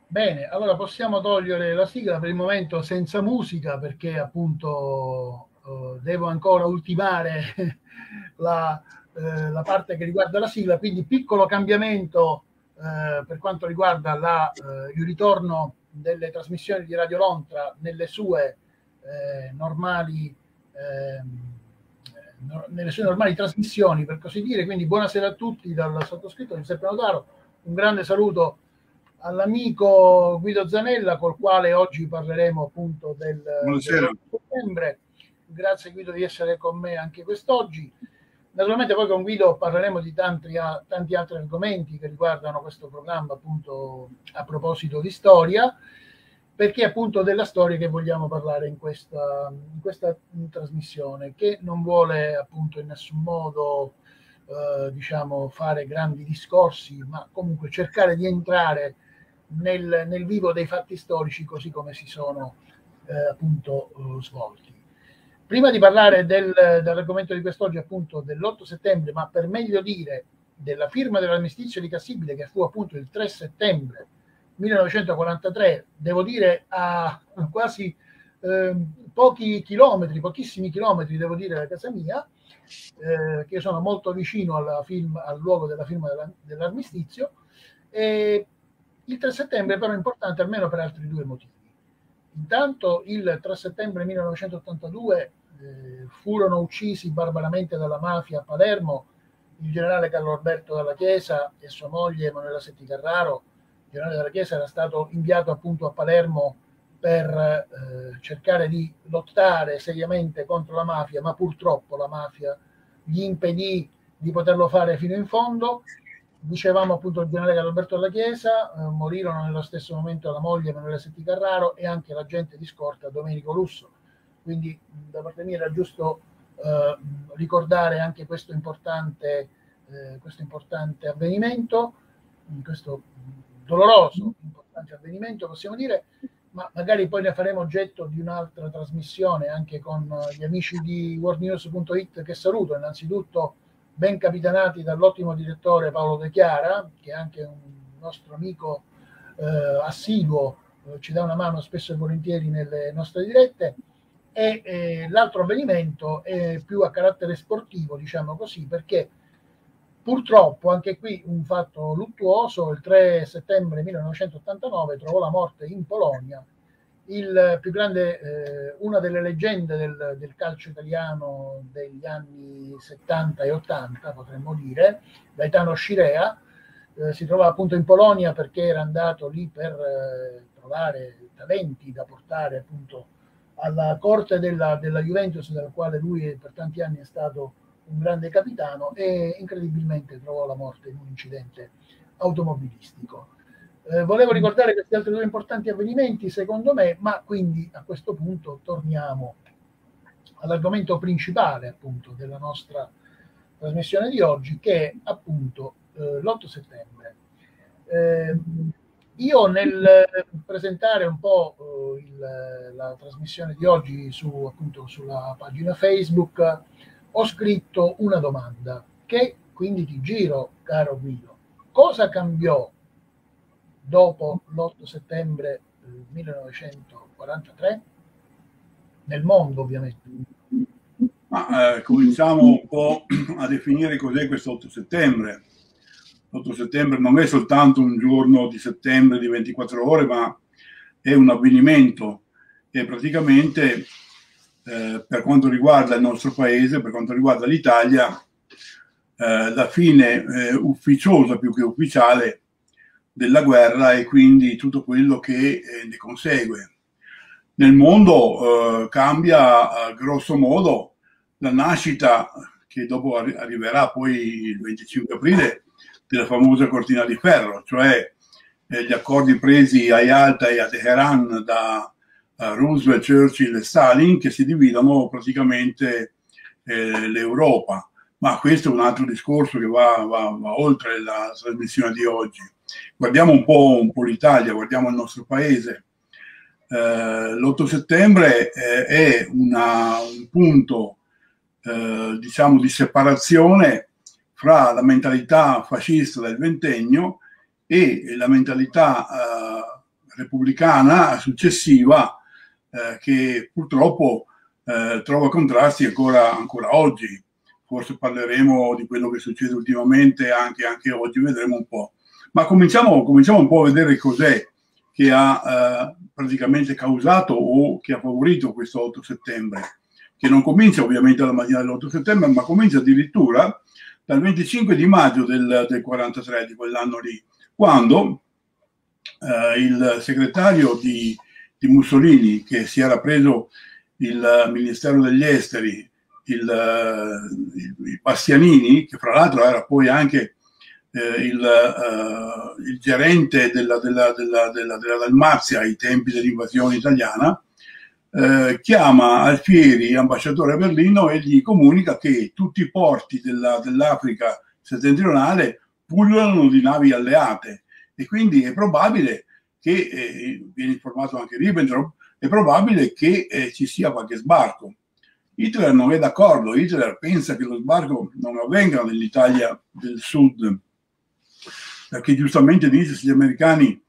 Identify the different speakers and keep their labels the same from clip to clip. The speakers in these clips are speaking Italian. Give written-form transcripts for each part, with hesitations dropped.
Speaker 1: Bene, allora possiamo togliere la sigla per il momento senza musica perché appunto devo ancora ultimare la, parte che riguarda la sigla, quindi piccolo cambiamento per quanto riguarda il ritorno delle trasmissioni di Radio Lontra nelle sue normali nelle sue normali trasmissioni, per così dire. Quindi buonasera a tutti dal sottoscritto Giuseppe Notaro, un grande saluto all'amico Guido Zanella, col quale oggi parleremo appunto
Speaker 2: Buonasera.
Speaker 1: dell'8 settembre. Grazie Guido di essere con me anche quest'oggi. Naturalmente poi con Guido parleremo di tanti altri argomenti che riguardano questo programma appunto a proposito di storia, perché appunto della storia che vogliamo parlare in questa trasmissione, che non vuole appunto in nessun modo diciamo fare grandi discorsi, ma comunque cercare di entrare nel vivo dei fatti storici così come si sono appunto svolti. Prima di parlare dell'argomento di quest'oggi, appunto dell'8 settembre, ma per meglio dire della firma dell'armistizio di Cassibile, che fu appunto il 3 settembre 1943, devo dire a quasi pochi chilometri, pochissimi chilometri, devo dire, da casa mia, che sono molto vicino al luogo della firma dell'armistizio. E il 3 settembre però è importante almeno per altri due motivi. Intanto il 3 settembre 1982 furono uccisi barbaramente dalla mafia a Palermo il generale Carlo Alberto Dalla Chiesa e sua moglie Emanuela Setti Carraro. Il generale Dalla Chiesa era stato inviato appunto a Palermo per cercare di lottare seriamente contro la mafia, ma purtroppo la mafia gli impedì di poterlo fare fino in fondo. Dicevamo appunto il generale Carlo Alberto Dalla Chiesa, morirono nello stesso momento la moglie Emanuela Setti Carraro e anche l'agente di scorta Domenico Lusso. Quindi da parte mia era giusto ricordare anche questo importante avvenimento, questo doloroso, importante avvenimento, possiamo dire, ma magari poi ne faremo oggetto di un'altra trasmissione anche con gli amici di worldnews.it, che saluto innanzitutto, ben capitanati dall'ottimo direttore Paolo De Chiara, che è anche un nostro amico assiduo, ci dà una mano spesso e volentieri nelle nostre dirette. E l'altro avvenimento è più a carattere sportivo, diciamo così, perché purtroppo anche qui un fatto luttuoso: il 3 settembre 1989 trovò la morte in Polonia il più grande, una delle leggende del calcio italiano degli anni 70 e 80, potremmo dire, Gaetano Scirea. Si trovava appunto in Polonia perché era andato lì per trovare talenti da portare appunto alla corte della Juventus, della quale lui per tanti anni è stato un grande capitano, e incredibilmente trovò la morte in un incidente automobilistico. Volevo ricordare questi altri due importanti avvenimenti, secondo me, ma quindi a questo punto torniamo all'argomento principale appunto della nostra trasmissione di oggi, che è appunto l'8 settembre. Io nel presentare un po' la trasmissione di oggi appunto sulla pagina Facebook ho scritto una domanda che quindi ti giro, caro Guido. Cosa cambiò dopo l'8 settembre 1943 nel mondo, ovviamente?
Speaker 2: Cominciamo un po' a definire cos'è questo 8 settembre. L'8 settembre non è soltanto un giorno di settembre di 24 ore, ma è un avvenimento che praticamente per quanto riguarda il nostro paese, per quanto riguarda l'Italia, la fine ufficiosa più che ufficiale della guerra e quindi tutto quello che ne consegue. Nel mondo cambia grosso modo la nascita, che dopo arriverà poi il 25 aprile, della famosa cortina di ferro, cioè gli accordi presi a Yalta e a Teheran da Roosevelt, Churchill e Stalin, che si dividono praticamente l'Europa. Ma questo è un altro discorso che va oltre la trasmissione di oggi. Guardiamo un po' l'Italia, guardiamo il nostro paese. L'8 settembre è un punto diciamo di separazione fra la mentalità fascista del ventennio e la mentalità repubblicana successiva che purtroppo trova contrasti ancora oggi. Forse parleremo di quello che succede ultimamente anche oggi, vedremo un po'. Ma cominciamo un po' a vedere cos'è che ha praticamente causato o che ha favorito questo 8 settembre, che non comincia ovviamente alla mattina dell'8 settembre, ma comincia addirittura dal 25 di maggio del 43, di quell'anno lì, quando il segretario di Mussolini, che si era preso il Ministero degli Esteri, il Bastianini, che fra l'altro era poi anche il gerente della Dalmazia ai tempi dell'invasione italiana, chiama Alfieri, ambasciatore a Berlino, e gli comunica che tutti i porti dell'Africa settentrionale pullulano di navi alleate, e quindi è probabile che, viene informato anche Ribbentrop, è probabile che ci sia qualche sbarco. Hitler non è d'accordo, Hitler pensa che lo sbarco non avvenga nell'Italia del Sud, perché giustamente dice, se gli americani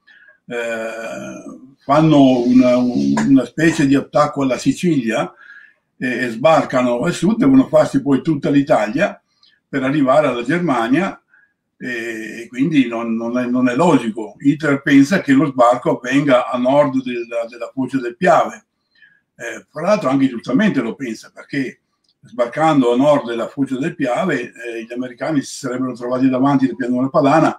Speaker 2: fanno una specie di attacco alla Sicilia e sbarcano al sud, devono farsi poi tutta l'Italia per arrivare alla Germania, e quindi non è logico. Hitler pensa che lo sbarco avvenga a nord della foce del Piave. Fra l'altro anche giustamente lo pensa, perché sbarcando a nord della foce del Piave gli americani si sarebbero trovati davanti al pianura padana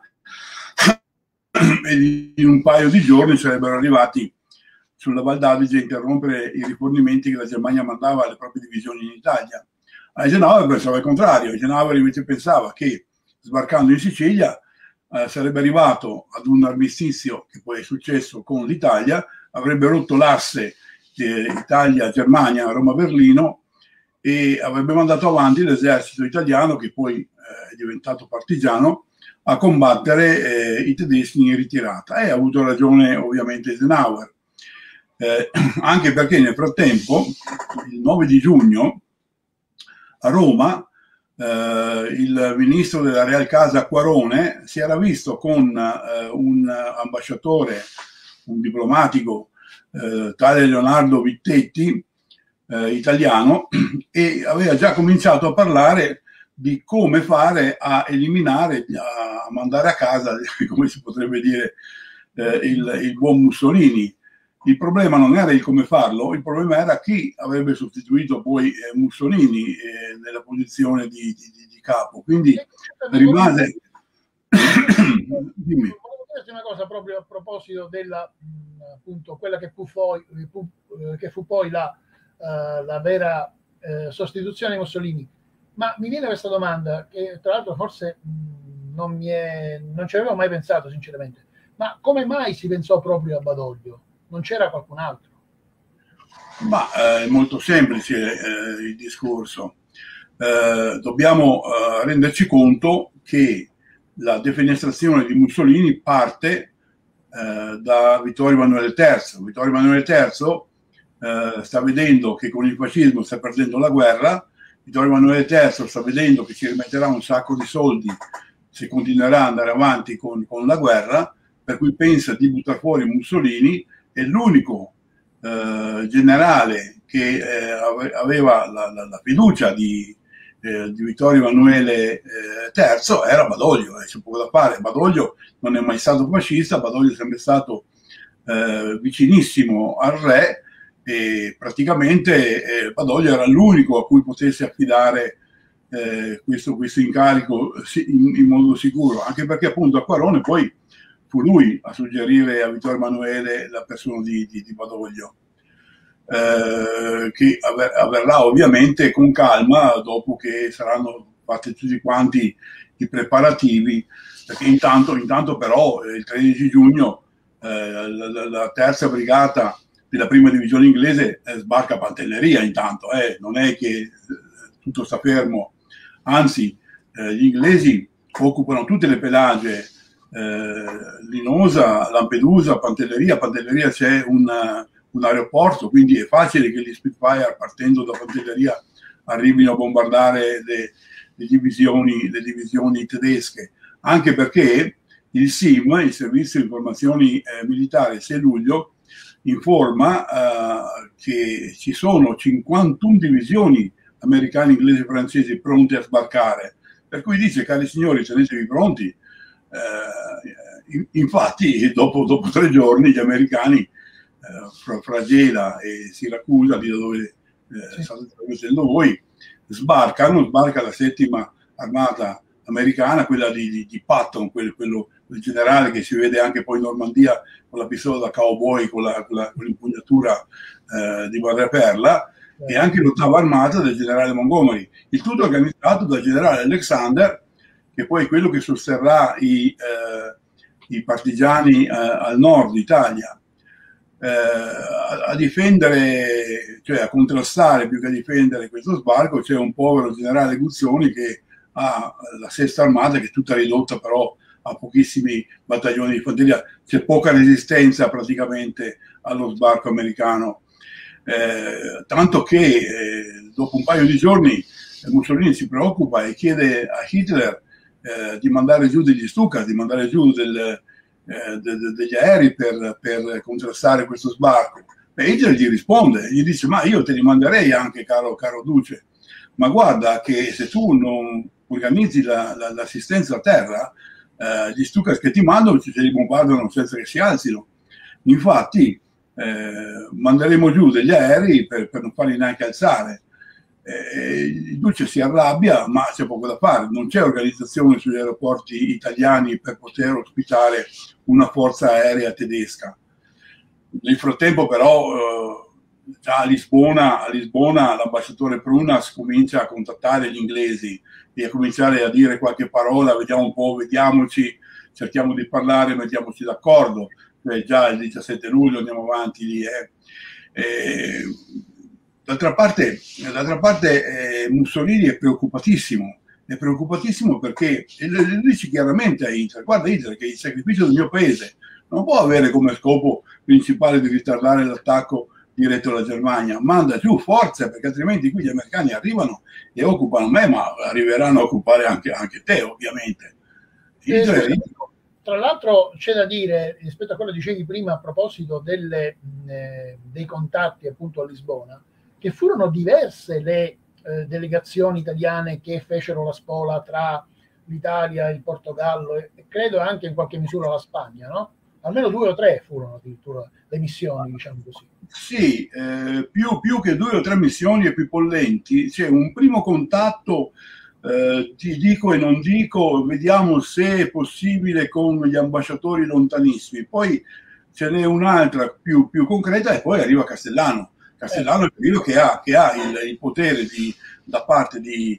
Speaker 2: e in un paio di giorni sarebbero arrivati sulla Val d'Adige a interrompere i rifornimenti che la Germania mandava alle proprie divisioni in Italia. Eisenhower pensava il contrario. Eisenhower invece pensava che sbarcando in Sicilia sarebbe arrivato ad un armistizio, che poi è successo con l'Italia, avrebbe rotto l'asse Italia-Germania, Roma-Berlino, e avrebbe mandato avanti l'esercito italiano, che poi è diventato partigiano, a combattere i tedeschi in ritirata. E ha avuto ragione ovviamente Eisenhower, anche perché nel frattempo, il 9 di giugno, a Roma, il ministro della Real Casa Quarone si era visto con un ambasciatore, un diplomatico, tale Leonardo Vittetti, italiano, e aveva già cominciato a parlare di come fare a eliminare, a mandare a casa, come si potrebbe dire, il buon Mussolini. Il problema non era il come farlo, il problema era chi avrebbe sostituito poi Mussolini nella posizione di capo. Quindi rimase...
Speaker 1: Dimmi. Volevo dirti una cosa proprio a proposito della, appunto, quella che fu poi la vera sostituzione di Mussolini. Ma mi viene questa domanda, che tra l'altro forse non ci avevo mai pensato sinceramente, ma come mai si pensò proprio a Badoglio? Non c'era qualcun altro?
Speaker 2: Ma è molto semplice il discorso. Dobbiamo renderci conto che la defenestrazione di Mussolini parte da Vittorio Emanuele III. Vittorio Emanuele III sta vedendo che con il fascismo sta perdendo la guerra. Vittorio Emanuele III sta vedendo che ci rimetterà un sacco di soldi se continuerà ad andare avanti con la guerra, per cui pensa di buttare fuori Mussolini. E l'unico generale che aveva la fiducia di Vittorio Emanuele III era Badoglio, c'è poco da fare. Badoglio non è mai stato fascista, Badoglio è sempre stato vicinissimo al re, e praticamente Badoglio era l'unico a cui potesse affidare questo incarico in modo sicuro, anche perché appunto a Quarone poi fu lui a suggerire a Vittorio Emanuele la persona di Badoglio, che avverrà ovviamente con calma dopo che saranno fatti tutti quanti i preparativi, perché intanto però il 13 giugno la terza brigata della prima divisione inglese sbarca a Pantelleria intanto, non è che tutto sta fermo, anzi gli inglesi occupano tutte le Pelagie, Linosa, Lampedusa, Pantelleria. A Pantelleria c'è un aeroporto, quindi è facile che gli Spitfire, partendo da Pantelleria, arrivino a bombardare le divisioni tedesche, anche perché il SIM, il Servizio di Informazioni Militari, il 6 luglio, informa che ci sono 51 divisioni americane, inglesi e francesi pronte a sbarcare. Per cui dice, cari signori, tenetevi pronti. Infatti, dopo 3 giorni, gli americani, fra Gela e Siracusa, lì da dove state traversando voi, sbarca la 7ª armata americana, quella di Patton, quello generale che si vede anche poi in Normandia con la pistola da cowboy, con l'impugnatura di madreperla, e anche l'8ª armata del generale Montgomery. Il tutto organizzato dal generale Alexander, che poi è quello che sosterrà i partigiani al nord Italia. A difendere, cioè a contrastare più che a difendere questo sbarco, c'è un povero generale Guzzoni che ha la 6ª armata, che è tutta ridotta però a pochissimi battaglioni di fanteria. C'è poca resistenza praticamente allo sbarco americano, tanto che dopo un paio di giorni Mussolini si preoccupa e chiede a Hitler di mandare giù degli Stuka, di mandare giù degli aerei per contrastare questo sbarco. E Hitler gli risponde, gli dice: ma io te li manderei anche, caro Duce, ma guarda che se tu non organizzi l'assistenza a terra, gli Stuka che ti mandano ce li bombardano senza che si alzino. Infatti manderemo giù degli aerei per non farli neanche alzare. Il Duce si arrabbia, ma c'è poco da fare, non c'è organizzazione sugli aeroporti italiani per poter ospitare una forza aerea tedesca. Nel frattempo però già a Lisbona l'ambasciatore Prunas comincia a contattare gli inglesi e a cominciare a dire qualche parola, vediamo un po', vediamoci, cerchiamo di parlare, mettiamoci d'accordo. Già il 17 luglio andiamo avanti lì. D'altra parte Mussolini è preoccupatissimo perché lui dice chiaramente a Hitler: guarda Hitler, che il sacrificio del mio paese non può avere come scopo principale di ritardare l'attacco diretto alla Germania, manda giù forze, perché altrimenti qui gli americani arrivano e occupano me, ma arriveranno a occupare anche te, ovviamente.
Speaker 1: Tra l'altro c'è da dire, rispetto a quello che dicevi prima a proposito dei contatti appunto a Lisbona, che furono diverse le delegazioni italiane che fecero la spola tra l'Italia, il Portogallo e credo anche in qualche misura la Spagna, no? Almeno 2 o 3 furono addirittura le missioni, diciamo così.
Speaker 2: Sì, più che 2 o 3 missioni equipollenti, c'è un primo contatto, ti dico e non dico, vediamo se è possibile con gli ambasciatori lontanissimi, poi ce n'è un'altra più concreta e poi arriva Castellano. Castellano è quello che ha il potere da parte di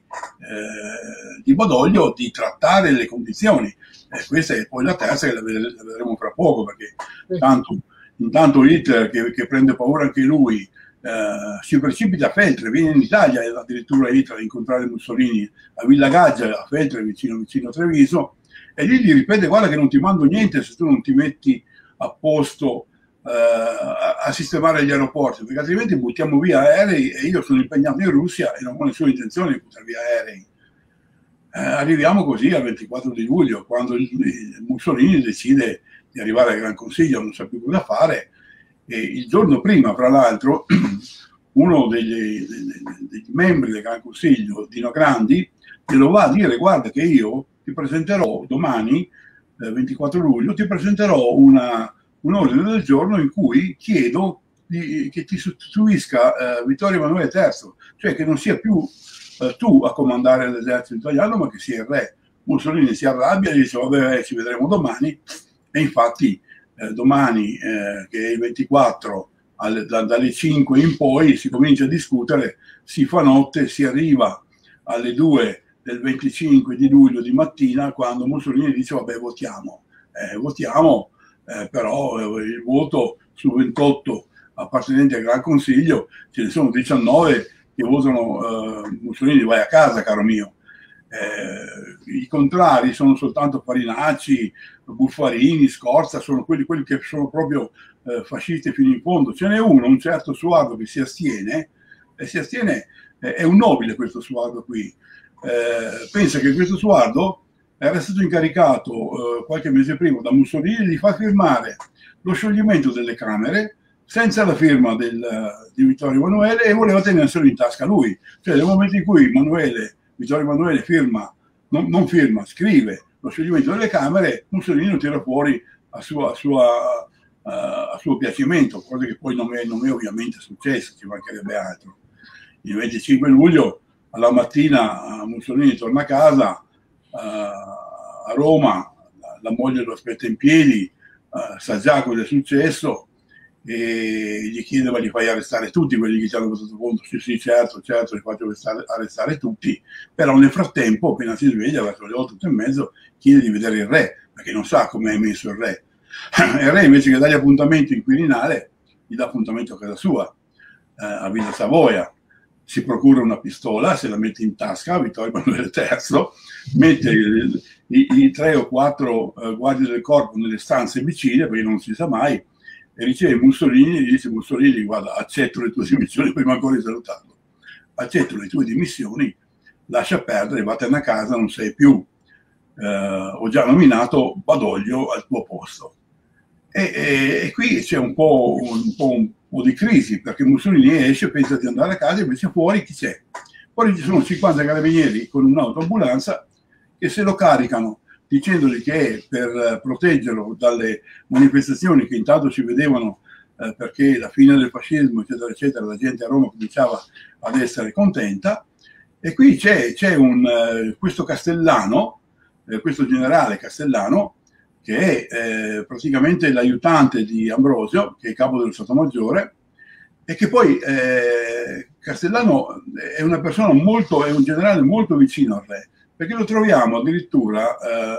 Speaker 2: Badoglio di trattare le condizioni. Questa è poi la terza, che la vedremo fra poco, perché intanto Hitler, che prende paura anche lui, si precipita a Feltre, viene in Italia addirittura Hitler a incontrare Mussolini a Villa Gaggia, a Feltre, vicino a Treviso, e lì gli ripete: guarda che non ti mando niente se tu non ti metti a posto a sistemare gli aeroporti, perché altrimenti buttiamo via aerei e io sono impegnato in Russia e non ho nessuna intenzione di buttare via aerei. Arriviamo così al 24 di luglio, quando Mussolini decide di arrivare al Gran Consiglio, non sa più cosa fare, e il giorno prima, fra l'altro, uno degli membri del Gran Consiglio, Dino Grandi, glielo va a dire: guarda che io ti presenterò domani, 24 luglio, ti presenterò un ordine del giorno in cui chiedo che ti sostituisca Vittorio Emanuele III, cioè che non sia più tu a comandare l'esercito italiano, ma che sia il re. Mussolini si arrabbia e dice: vabbè, ci vedremo domani. E infatti domani, che è il 24, dalle 5 in poi si comincia a discutere, si fa notte, si arriva alle 2 del 25 di luglio di mattina, quando Mussolini dice: vabbè, votiamo, però il voto su 28 appartenenti al Gran Consiglio, ce ne sono 19 che votano Mussolini, vai a casa, caro mio. I contrari sono soltanto Farinacci, Buffarini, Scorza, sono quelli che sono proprio fascisti fino in fondo. Ce n'è uno, un certo Suardo, che si astiene, è un nobile questo Suardo qui. Pensa che questo Suardo era stato incaricato qualche mese prima da Mussolini di far firmare lo scioglimento delle Camere senza la firma di Vittorio Emanuele, e voleva tenerselo in tasca lui. Cioè nel momento in cui Vittorio Emanuele firma, non firma, scrive lo scioglimento delle Camere, Mussolini lo tira fuori a suo piacimento, cosa che poi non è ovviamente successo, ci mancherebbe altro. Il 25 luglio alla mattina Mussolini torna a casa, a Roma, la moglie lo aspetta in piedi, sa già cosa è successo e gli chiede: ma li fai arrestare tutti quelli che ci hanno votato contro? Sì, certo, li faccio arrestare tutti, però nel frattempo, appena si sveglia, verso le 8:30, chiede di vedere il re, perché non sa come è messo il re. Il re, invece che dargli appuntamento in Quirinale, gli dà appuntamento a casa sua, a Villa Savoia. Si procura una pistola, se la mette in tasca, Vittorio Emanuele III, mette i 3 o 4 guardie del corpo nelle stanze vicine, perché non si sa mai, e riceve Mussolini e gli dice: Mussolini, guarda, accetto le tue dimissioni, prima ancora di salutarlo, accetto le tue dimissioni, lascia perdere, vattene a casa, non sei più, ho già nominato Badoglio al tuo posto. E qui c'è un po' di crisi, perché Mussolini esce, pensa di andare a casa, invece fuori chi c'è? Fuori ci sono 50 carabinieri con un'autoambulanza che se lo caricano, dicendogli che è per proteggerlo dalle manifestazioni che intanto si vedevano, perché la fine del fascismo, eccetera, eccetera, la gente a Roma cominciava ad essere contenta. E qui c'è questo Castellano, questo generale Castellano, che è praticamente l'aiutante di Ambrosio, che è capo dello Stato Maggiore, e che poi Castellano è una persona è un generale molto vicino al re, perché lo troviamo addirittura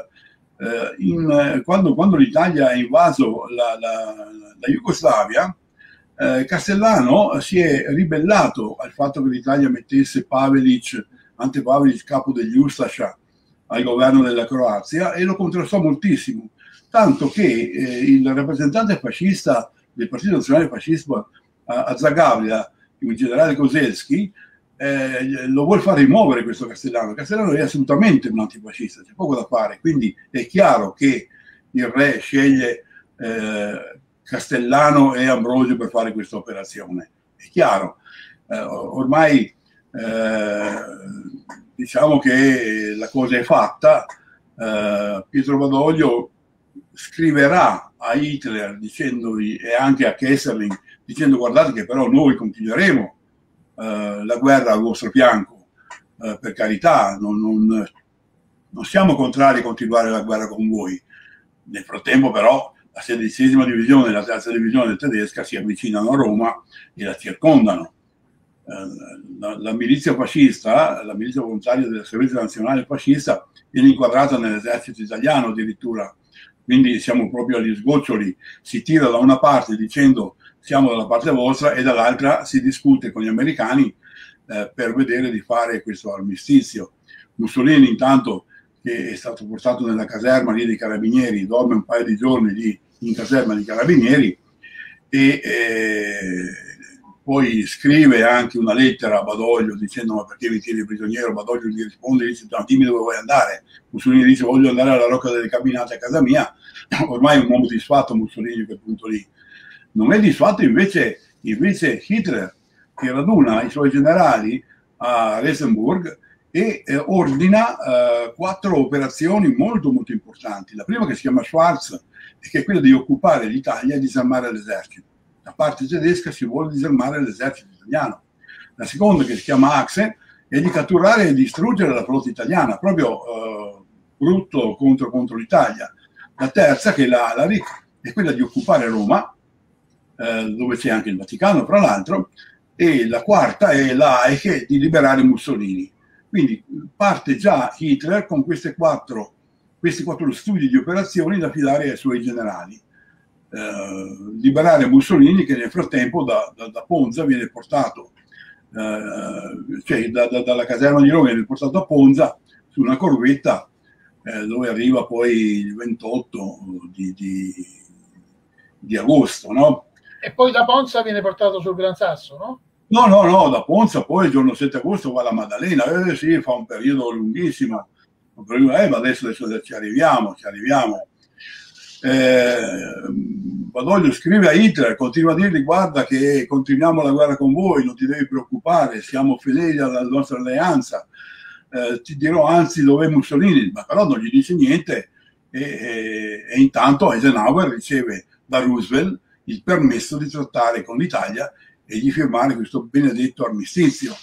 Speaker 2: quando l'Italia ha invaso la Jugoslavia, Castellano si è ribellato al fatto che l'Italia mettesse Ante Pavelic, capo degli Ustascia, al governo della Croazia, e lo contrastò moltissimo, tanto che il rappresentante fascista del Partito Nazionale Fascista a Zagabria, il generale Kozelski, lo vuol far rimuovere questo Castellano. Castellano è assolutamente un antifascista, c'è poco da fare, quindi è chiaro che il re sceglie Castellano e Ambrosio per fare questa operazione, è chiaro. Ormai diciamo che la cosa è fatta. Pietro Badoglio scriverà a Hitler dicendogli, e anche a Kesselring, dicendo: guardate che però noi continueremo la guerra al vostro fianco, per carità, non siamo contrari a continuare la guerra con voi. Nel frattempo però la 16ª divisione e la 3ª divisione tedesca si avvicinano a Roma e la circondano. La milizia fascista, la milizia volontaria del Servizio Nazionale Fascista, viene inquadrata nell'esercito italiano addirittura, quindi siamo proprio agli sgoccioli. Si tira da una parte dicendo siamo dalla parte vostra, e dall'altra si discute con gli americani per vedere di fare questo armistizio. Mussolini intanto, che è stato portato nella caserma lì dei carabinieri, dorme un paio di giorni lì in caserma dei carabinieri, e poi scrive anche una lettera a Badoglio dicendo: ma perché mi tieni prigioniero? Badoglio gli risponde, dice: dimmi dove vuoi andare. Mussolini dice: voglio andare alla Rocca delle Camminate a casa mia. Ormai è un uomo disfatto Mussolini a quel punto lì. Non è disfatto invece Hitler, che raduna i suoi generali a Resenburg e ordina 4 operazioni molto molto importanti. La prima, che si chiama Schwarz, che è quella di occupare l'Italia e disarmare l'esercito. Da parte tedesca si vuole disarmare l'esercito italiano. La seconda, che si chiama Axe, è di catturare e distruggere la flotta italiana, proprio brutto contro l'Italia. La terza, che è quella di occupare Roma, dove c'è anche il Vaticano, fra l'altro, e la quarta è la Eiche, di liberare Mussolini. Quindi parte già Hitler con questi quattro studi di operazioni da affidare ai suoi generali. Liberare Mussolini, che nel frattempo da Ponza viene portato, cioè dalla caserma di Roma viene portato a Ponza su una corvetta, dove arriva poi il 28 di agosto, no?
Speaker 1: E poi da Ponza viene portato sul Gran Sasso, no?
Speaker 2: No, da Ponza poi il giorno 7 agosto va alla Maddalena, sì, fa un periodo lunghissimo, Ma adesso ci arriviamo. Badoglio scrive a Hitler, continua a dirgli: guarda che continuiamo la guerra con voi, non ti devi preoccupare, siamo fedeli alla nostra alleanza, ti dirò anzi dove è Mussolini, ma però non gli dice niente, e intanto Eisenhower riceve da Roosevelt il permesso di trattare con l'Italia e di firmare questo benedetto armistizio.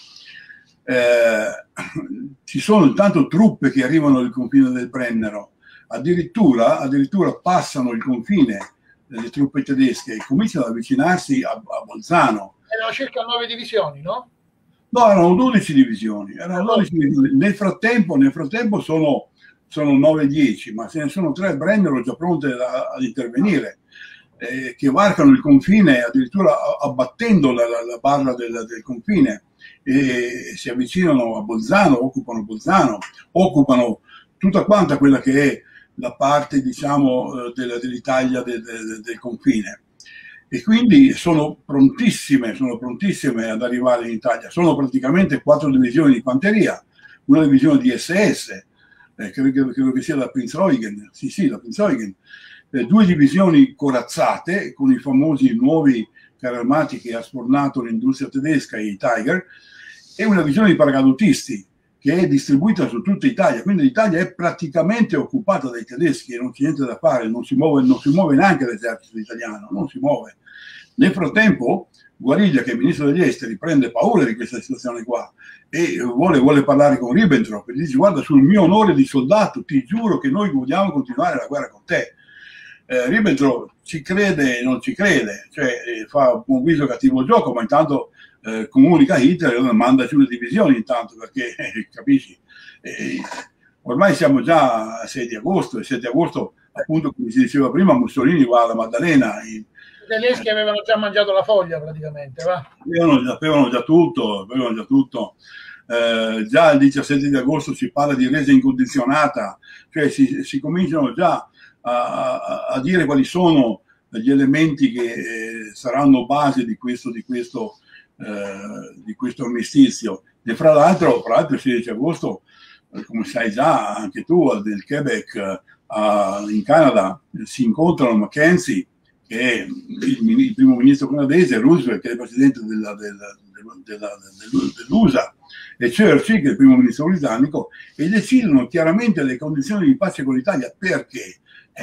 Speaker 2: Ci sono intanto truppe che arrivano al confine del Brennero, addirittura passano il confine delle truppe tedesche e cominciano ad avvicinarsi a Bolzano.
Speaker 1: Erano circa 9 divisioni, no?
Speaker 2: No, erano 12 divisioni. Nel frattempo sono 9-10, ma ce ne sono 3 a Brennero già pronte ad intervenire, che varcano il confine addirittura abbattendo la barra del confine, e si avvicinano a Bolzano, occupano tutta quanta quella che è la parte, diciamo, dell'Italia del confine, e quindi sono prontissime ad arrivare in Italia. Sono praticamente 4 divisioni di fanteria, una divisione di SS, credo che sia da Prinz-Eugen, da Prinz-Eugen, 2 divisioni corazzate con i famosi nuovi carri armati che ha sfornato l'industria tedesca, i Tiger, e una divisione di paracadutisti che è distribuita su tutta Italia. Quindi l'Italia è praticamente occupata dai tedeschi e non c'è niente da fare, non si muove neanche l'esercito italiano, non si muove. Nel frattempo Guariglia, che è ministro degli esteri, prende paura di questa situazione qua e vuole parlare con Ribbentrop e gli dice: guarda, sul mio onore di soldato ti giuro che noi vogliamo continuare la guerra con te. Ribbentrop ci crede e non ci crede, cioè fa un viso cattivo gioco, ma intanto comunica a Hitler e manda giù le divisioni intanto, perché capisci, ormai siamo già a 6 di agosto, e 6 di agosto, appunto, come si diceva prima, Mussolini va alla Maddalena.
Speaker 1: I tedeschi avevano già mangiato la foglia praticamente, va?
Speaker 2: Avevano già tutto. Già il 17 di agosto si parla di resa incondizionata, cioè si cominciano già a dire quali sono gli elementi che saranno base di questo armistizio. E fra l'altro il 16 agosto, come sai già anche tu, nel Quebec, in Canada, si incontrano Mackenzie, che è il primo ministro canadese, Roosevelt, che è il presidente dell'USA, e Churchill, che è il primo ministro britannico, e decidono chiaramente le condizioni di pace con l'Italia. Perché?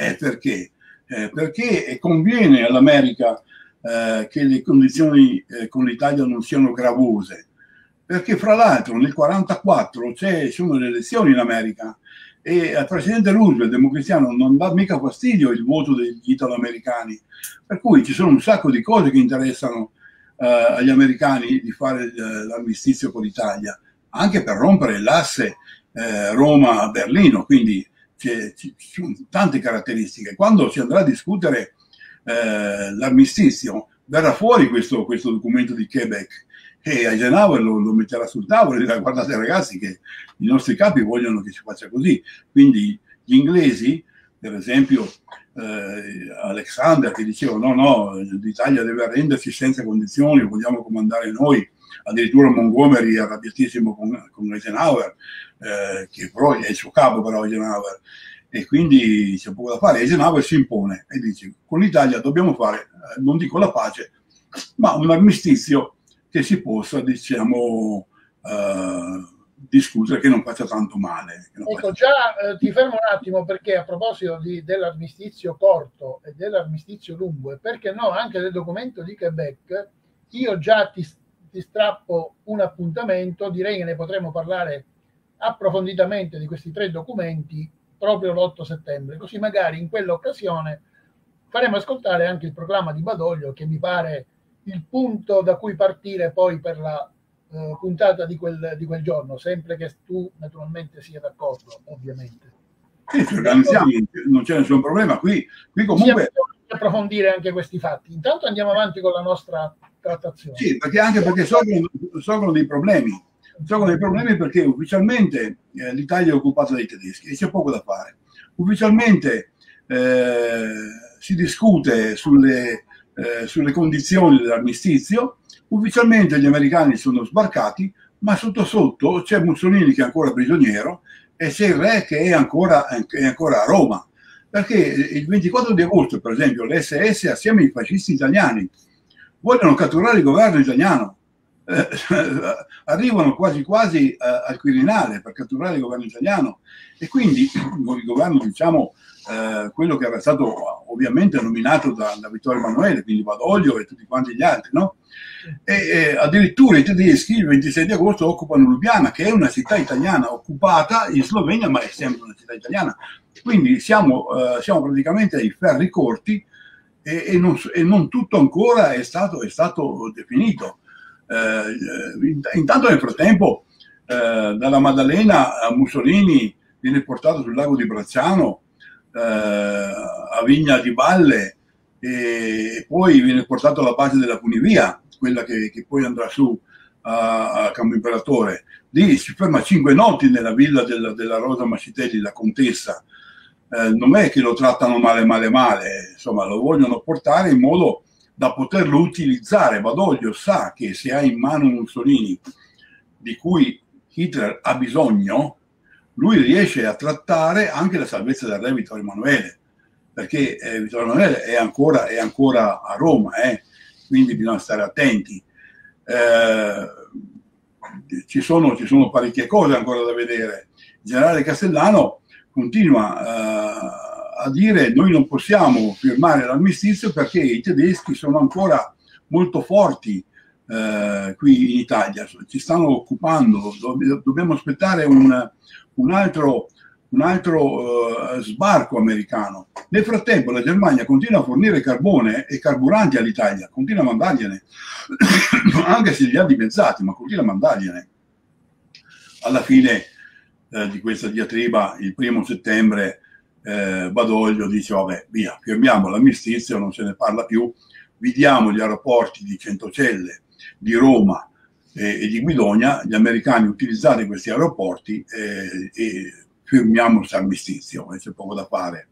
Speaker 2: Perché conviene all'America che le condizioni con l'Italia non siano gravose, perché fra l'altro nel 1944 ci sono le elezioni in America e al presidente Roosevelt, democristiano, non dà mica fastidio il voto degli italoamericani, per cui ci sono un sacco di cose che interessano agli americani di fare l'armistizio con l'Italia, anche per rompere l'asse Roma-Berlino, quindi ci sono tante caratteristiche. Quando si andrà a discutere l'armistizio, verrà fuori questo documento di Quebec, e Eisenhower lo metterà sul tavolo e dirà: guardate ragazzi, che i nostri capi vogliono che si faccia così. Quindi gli inglesi, per esempio Alexander, che diceva no, l'Italia deve arrendersi senza condizioni, vogliamo comandare noi. Addirittura Montgomery arrabbiatissimo con Eisenhower, che però è il suo capo, però Eisenhower, e quindi c'è poco da fare. Eisenhower si impone e dice: con l'Italia dobbiamo fare, non dico la pace, ma un armistizio che si possa, diciamo, discutere, che non faccia tanto male.
Speaker 1: Ecco, ti fermo un attimo, perché a proposito dell'armistizio corto e dell'armistizio lungo, e perché no anche del documento di Quebec, io già ti strappo un appuntamento. Direi che ne potremo parlare approfonditamente di questi 3 documenti proprio l'8 settembre, così magari in quell'occasione faremo ascoltare anche il proclama di Badoglio, che mi pare il punto da cui partire poi per la puntata di quel giorno, sempre che tu naturalmente sia d'accordo, ovviamente.
Speaker 2: Sì, ci organizziamo, non c'è nessun problema. Qui comunque
Speaker 1: approfondire anche questi fatti. Intanto andiamo avanti con la nostra trattazione.
Speaker 2: Sì, perché sorgono dei problemi. Sorgono dei problemi perché ufficialmente l'Italia è occupata dai tedeschi e c'è poco da fare. Ufficialmente si discute sulle condizioni dell'armistizio. Ufficialmente gli americani sono sbarcati, ma sotto c'è Mussolini che è ancora prigioniero e c'è il re che è ancora a Roma. Perché il 24 di agosto, per esempio, l'SS assieme ai fascisti italiani vogliono catturare il governo italiano. Arrivano quasi quasi al Quirinale per catturare il governo italiano, e quindi il governo, diciamo, quello che era stato ovviamente nominato da Vittorio Emanuele, quindi Badoglio e tutti quanti gli altri, no? E addirittura i tedeschi il 26 di agosto occupano Lubiana, che è una città italiana occupata in Slovenia, ma è sempre una città italiana. Quindi siamo praticamente ai ferri corti, e non tutto ancora è stato definito. Intanto nel frattempo dalla Maddalena Mussolini viene portato sul lago di Bracciano, a Vigna di Valle, e poi viene portato alla base della funivia, quella che poi andrà su a Campo Imperatore. Lì si ferma 5 notti nella villa della Rosa Mascitelli, la contessa. Non è che lo trattano male, insomma, lo vogliono portare in modo da poterlo utilizzare. Badoglio sa che se ha in mano Mussolini, di cui Hitler ha bisogno, lui riesce a trattare anche la salvezza del re Vittorio Emanuele, perché Vittorio Emanuele è ancora a Roma, quindi bisogna stare attenti. Ci sono parecchie cose ancora da vedere. Il generale Castellano continua a dire: noi non possiamo firmare l'armistizio perché i tedeschi sono ancora molto forti qui in Italia, ci stanno occupando, dobbiamo aspettare un altro sbarco americano. Nel frattempo la Germania continua a fornire carbone e carburanti all'Italia, continua a mandargliene, anche se li ha dimezzati, ma continua a mandargliene. Alla fine di questa diatriba, il 1° settembre, Badoglio dice: vabbè, via, firmiamo l'armistizio, non se ne parla più, vi diamo gli aeroporti di Centocelle, di Roma e di Guidonia, gli americani utilizzate questi aeroporti, e firmiamo questo armistizio, c'è poco da fare.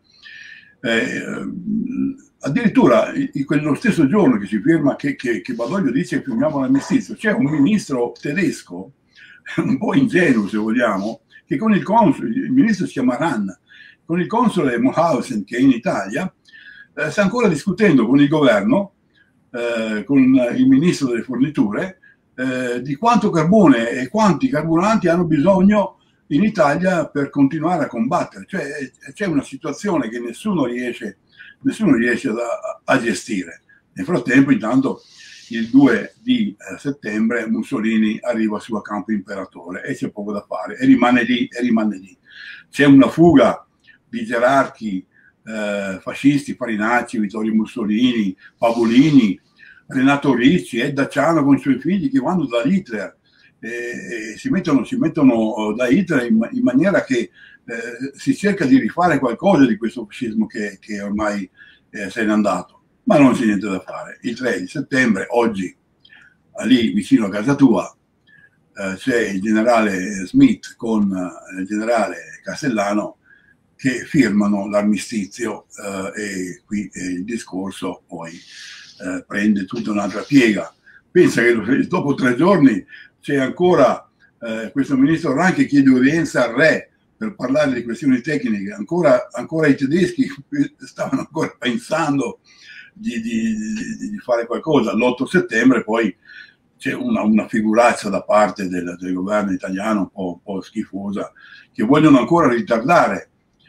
Speaker 2: Addirittura quello stesso giorno che si firma, che Badoglio dice che firmiamo l'armistizio, c'è un ministro tedesco, un po' ingenuo se vogliamo, che con il console, il ministro si chiama Rahn, con il console Mohausen, che è in Italia, sta ancora discutendo con il governo, con il ministro delle forniture, di quanto carbone e quanti carburanti hanno bisogno in Italia per continuare a combattere. Cioè c'è una situazione che nessuno riesce a gestire. Nel frattempo, intanto, il 2 di settembre Mussolini arriva su a Campo Imperatore e c'è poco da fare, e rimane lì. C'è una fuga di gerarchi fascisti, Farinacci, Vittorio Mussolini, Pavolini, Renato Ricci, Edda Ciano con i suoi figli, che vanno da Hitler, e si mettono da Hitler in maniera che si cerca di rifare qualcosa di questo fascismo che ormai se n'è andato. Ma non c'è niente da fare. Il 3 di settembre, oggi, lì vicino a casa tua, c'è il generale Smith con il generale Castellano che firmano l'armistizio, e qui il discorso poi prende tutta un'altra piega. Pensa che dopo 3 giorni c'è ancora questo ministro Rahn che chiede udienza al re per parlare di questioni tecniche. Ancora i tedeschi stavano ancora pensando di fare qualcosa. L'8 settembre poi c'è una figuraccia da parte del governo italiano un po' schifosa, che vogliono ancora ritardare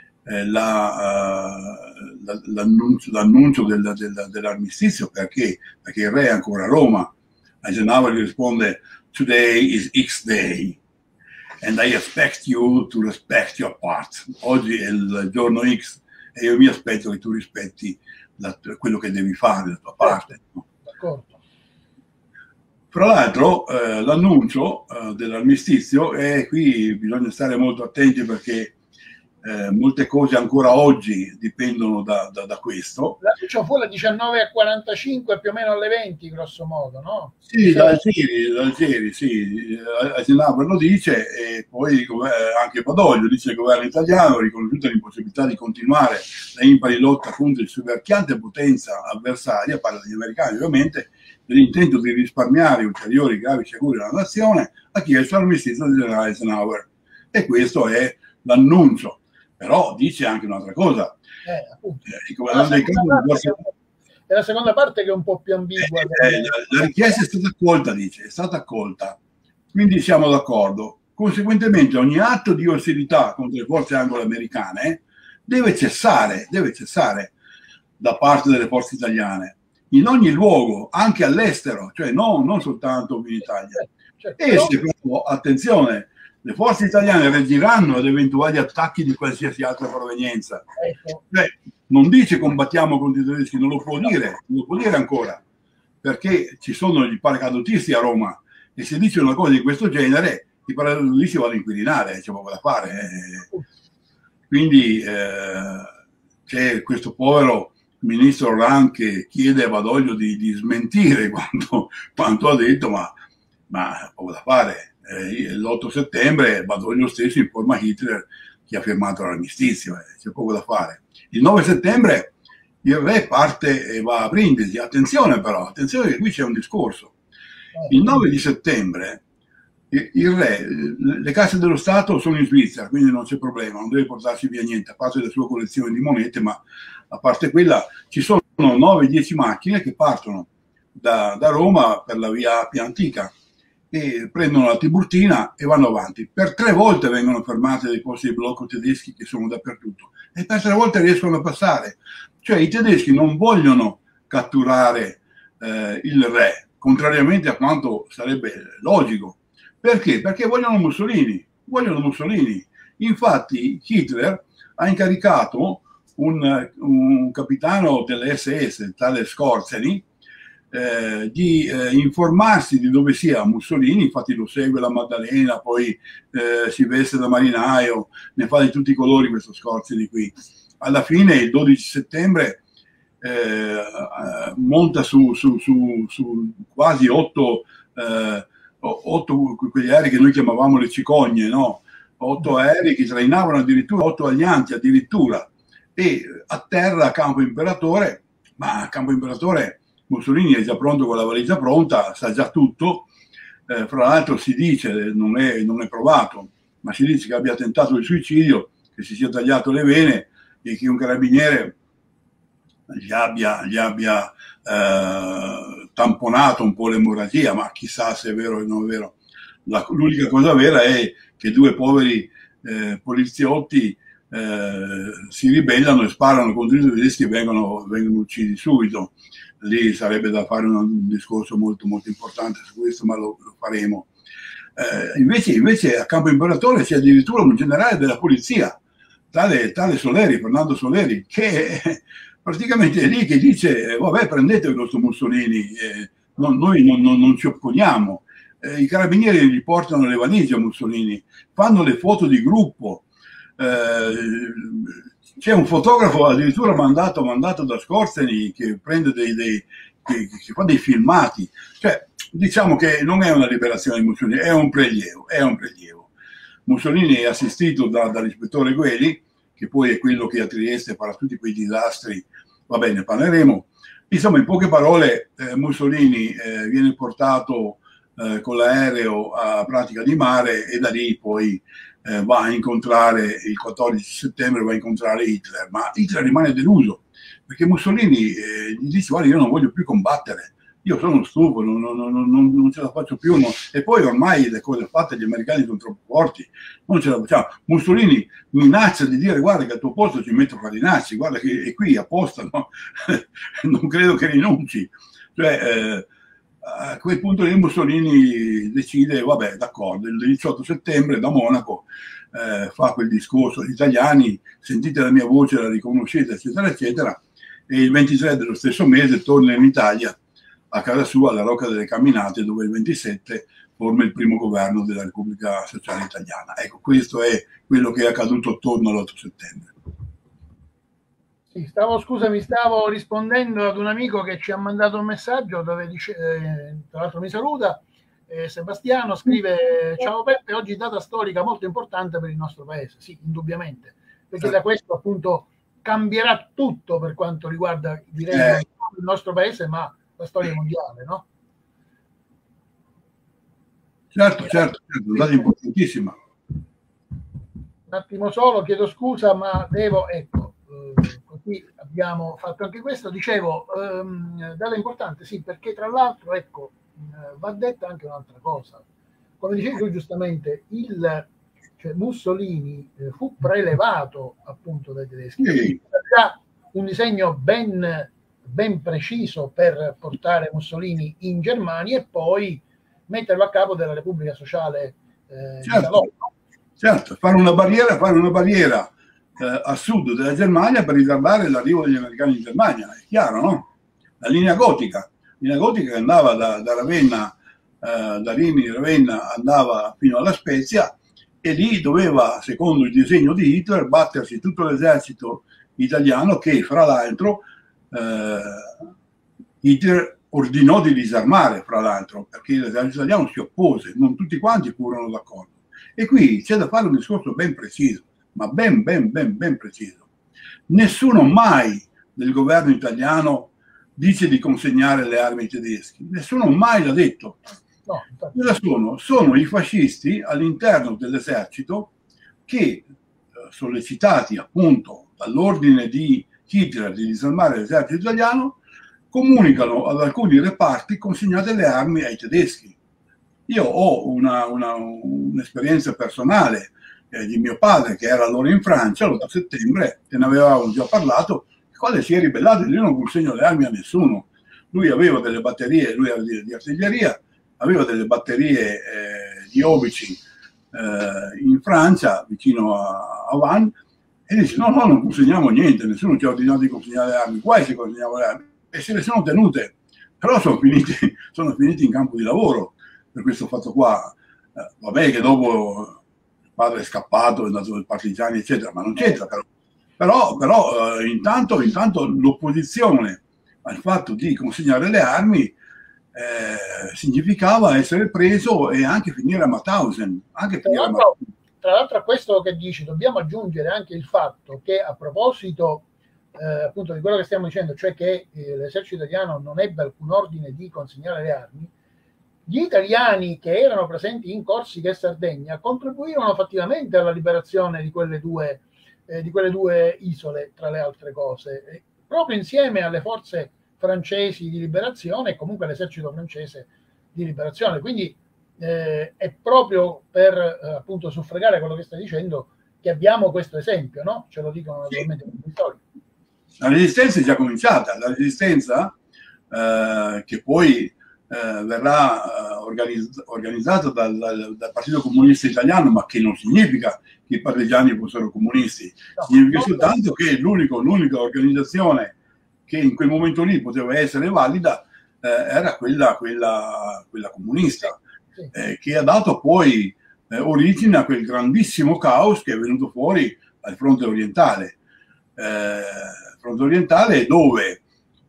Speaker 2: l'annuncio dell'armistizio, perché il re è ancora a Roma. Eisenhower gli risponde: today is X day and I expect you to respect your part. Oggi è il giorno X e io mi aspetto che tu rispetti quello che devi fare, la tua parte.
Speaker 1: D'accordo.
Speaker 2: Fra l'altro l'annuncio dell'armistizio, e qui bisogna stare molto attenti perché molte cose ancora oggi dipendono da questo.
Speaker 1: L'annuncio fu alle 19:45 più o meno alle 20, grosso modo, no?
Speaker 2: Sì, da Algeri, sì. Eisenhower lo dice, e poi anche Badoglio dice: il governo italiano, riconosciuta l'impossibilità di continuare la impari lotta contro il soverchiante potenza avversaria, parla degli americani ovviamente, nell'intento di risparmiare ulteriori gravi sciaguri alla nazione, ha chiesto l'armistizio del generale Eisenhower. E questo è l'annuncio, però dice anche un'altra cosa.
Speaker 1: Il comandante dei capi è la seconda parte che è un po' più ambigua.
Speaker 2: La richiesta è stata accolta, dice, è stata accolta, quindi siamo d'accordo. Conseguentemente ogni atto di ostilità contro le forze anglo-americane deve cessare da parte delle forze italiane, in ogni luogo, anche all'estero, cioè non soltanto in Italia. E se però, attenzione, le forze italiane reagiranno ad eventuali attacchi di qualsiasi altra provenienza. Non dice combattiamo contro i tedeschi, non lo può dire ancora, perché ci sono i paracadutisti a Roma, e se dice una cosa di questo genere, i paracadutisti vanno in Quirinale, c'è poco da fare. Quindi c'è questo povero ministro Rahn che chiede a Badoglio di smentire quanto ha detto, ma poco da fare. L'8 settembre Badoglio stesso informa Hitler che ha firmato l'armistizio, c'è poco da fare. Il 9 settembre il re parte e va a Brindisi. Attenzione però, attenzione che qui c'è un discorso. Il 9 di settembre il re, le casse dello Stato sono in Svizzera, quindi non c'è problema, non deve portarsi via niente, a parte la sua collezione di monete, ma a parte quella ci sono 9-10 macchine che partono da Roma per la via Appia Antica e prendono la Tiburtina e vanno avanti. Per 3 volte vengono fermate dai posti di blocco tedeschi che sono dappertutto e per 3 volte riescono a passare. Cioè i tedeschi non vogliono catturare il re, contrariamente a quanto sarebbe logico. Perché? Perché vogliono Mussolini. Infatti Hitler ha incaricato un capitano delle SS, tale Scorzeni, di informarsi di dove sia Mussolini. Infatti lo segue la Maddalena, poi si veste da marinaio, ne fa di tutti i colori questo Scorzeni qui. Alla fine, il 12 settembre, monta su quasi 8 quegli aerei che noi chiamavamo le cicogne, no? 8 aerei che trainavano addirittura 8 alianti addirittura, e atterra a Campo Imperatore, ma a Campo Imperatore Mussolini è già pronto con la valigia pronta, sa già tutto. Fra l'altro si dice, non è provato, ma si dice che abbia tentato il suicidio, che si sia tagliato le vene e che un carabiniere gli abbia tamponato un po' l'emorragia, ma chissà se è vero o non è vero. L'unica cosa vera è che 2 poveri poliziotti si ribellano e sparano contro i tedeschi e vengono uccisi subito. Lì sarebbe da fare un discorso molto molto importante su questo, ma lo faremo. Invece a Campo Imperatore c'è addirittura un generale della polizia, tale Soleri, Fernando Soleri, che praticamente è lì che dice vabbè, prendete il nostro Mussolini, noi non ci opponiamo. I carabinieri gli portano le valigie a Mussolini, fanno le foto di gruppo. C'è un fotografo addirittura mandato da Scorzeni che prende che fa dei filmati. Cioè, diciamo che non è una liberazione di Mussolini, è un prelievo. Mussolini è assistito dall'ispettore Gueli, che poi è quello che a Trieste farà tutti quei disastri, va bene, parleremo. Insomma, in poche parole, Mussolini viene portato con l'aereo a Pratica di Mare e da lì poi va a incontrare, il 14 settembre va a incontrare Hitler, ma Hitler rimane deluso, perché Mussolini gli dice guarda, io non voglio più combattere, io sono stufo, non ce la faccio più, e poi ormai le cose fatte, gli americani sono troppo forti, non ce la facciamo. Mussolini minaccia di dire guarda che al tuo posto ci metto Farinacci, guarda che è qui apposta, no? Non credo che rinunci. Cioè, a quel punto lì Mussolini decide, vabbè, d'accordo, il 18 settembre da Monaco fa quel discorso, gli italiani, sentite la mia voce, la riconoscete, eccetera, eccetera, e il 23 dello stesso mese torna in Italia, a casa sua, alla Rocca delle Camminate, dove il 27 forma il primo governo della Repubblica Sociale Italiana. Ecco, questo è quello che è accaduto attorno all'8 settembre.
Speaker 1: Scusami, stavo rispondendo ad un amico che ci ha mandato un messaggio dove dice, tra l'altro mi saluta, Sebastiano scrive: ciao Peppe, oggi data storica molto importante per il nostro paese. Sì, indubbiamente, perché da questo appunto cambierà tutto per quanto riguarda, direi, il nostro paese, ma la storia mondiale, no?
Speaker 2: Certo, data importantissima.
Speaker 1: Un attimo solo, chiedo scusa, ma devo, ecco, così abbiamo fatto anche questo. Dicevo, data importante, sì, perché tra l'altro, ecco, va detta anche un'altra cosa. Come dicevi tu giustamente, cioè Mussolini fu prelevato appunto dai tedeschi,
Speaker 2: Sì.
Speaker 1: già un disegno ben preciso per portare Mussolini in Germania e poi metterlo a capo della Repubblica Sociale di Salò.
Speaker 2: Certo, fare una barriera a sud della Germania per ritardare l'arrivo degli americani in Germania, è chiaro, no? La linea gotica che andava da Ravenna, da Rimini, Ravenna, andava fino alla Spezia, e lì doveva, secondo il disegno di Hitler, battersi tutto l'esercito italiano che, fra l'altro, Hitler ordinò di disarmare, fra l'altro, perché l'esercito italiano si oppose, non tutti quanti furono d'accordo. E qui c'è da fare un discorso ben preciso, ma ben preciso. Nessuno mai del governo italiano dice di consegnare le armi ai tedeschi, nessuno mai l'ha detto.
Speaker 1: No,
Speaker 2: cosa sono? Sono i fascisti all'interno dell'esercito che, sollecitati appunto dall'ordine di Hitler di disarmare l'esercito italiano, comunicano ad alcuni reparti consegnate le armi ai tedeschi. Io ho un'esperienza personale di mio padre, che era allora in Francia l'8 settembre, te ne avevamo già parlato, il quale si è ribellato e io non consegno le armi a nessuno. Lui aveva delle batterie, lui era di artiglieria, aveva delle batterie di obici in Francia, vicino a Vannes, e dice no, non consegniamo niente, nessuno ci ha ordinato di consegnare le armi, guai se consegniamo le armi, e se le sono tenute, però sono finiti in campo di lavoro per questo fatto qua. Vabbè che dopo il padre è scappato, è andato ai partigiani, eccetera, ma non c'entra. Però intanto l'opposizione al fatto di consegnare le armi significava essere preso e anche finire a Mauthausen.
Speaker 1: Tra l'altro a questo che dici dobbiamo aggiungere anche il fatto che, a proposito appunto di quello che stiamo dicendo, cioè che l'esercito italiano non ebbe alcun ordine di consegnare le armi, gli italiani che erano presenti in Corsica e Sardegna contribuirono fattivamente alla liberazione di quelle due isole, tra le altre cose, proprio insieme alle forze francesi di liberazione e comunque all'esercito francese di liberazione. Quindi è proprio per appunto suffragare quello che stai dicendo che abbiamo questo esempio, no? Ce lo dicono naturalmente gli storici.
Speaker 2: La resistenza è già cominciata, la resistenza che poi verrà organizzata dal Partito Comunista Italiano, ma che non significa che i partigiani fossero comunisti, significa soltanto che l'unica organizzazione che in quel momento lì poteva essere valida era quella comunista, che ha dato poi origine a quel grandissimo caos che è venuto fuori al fronte orientale. Fronte orientale dove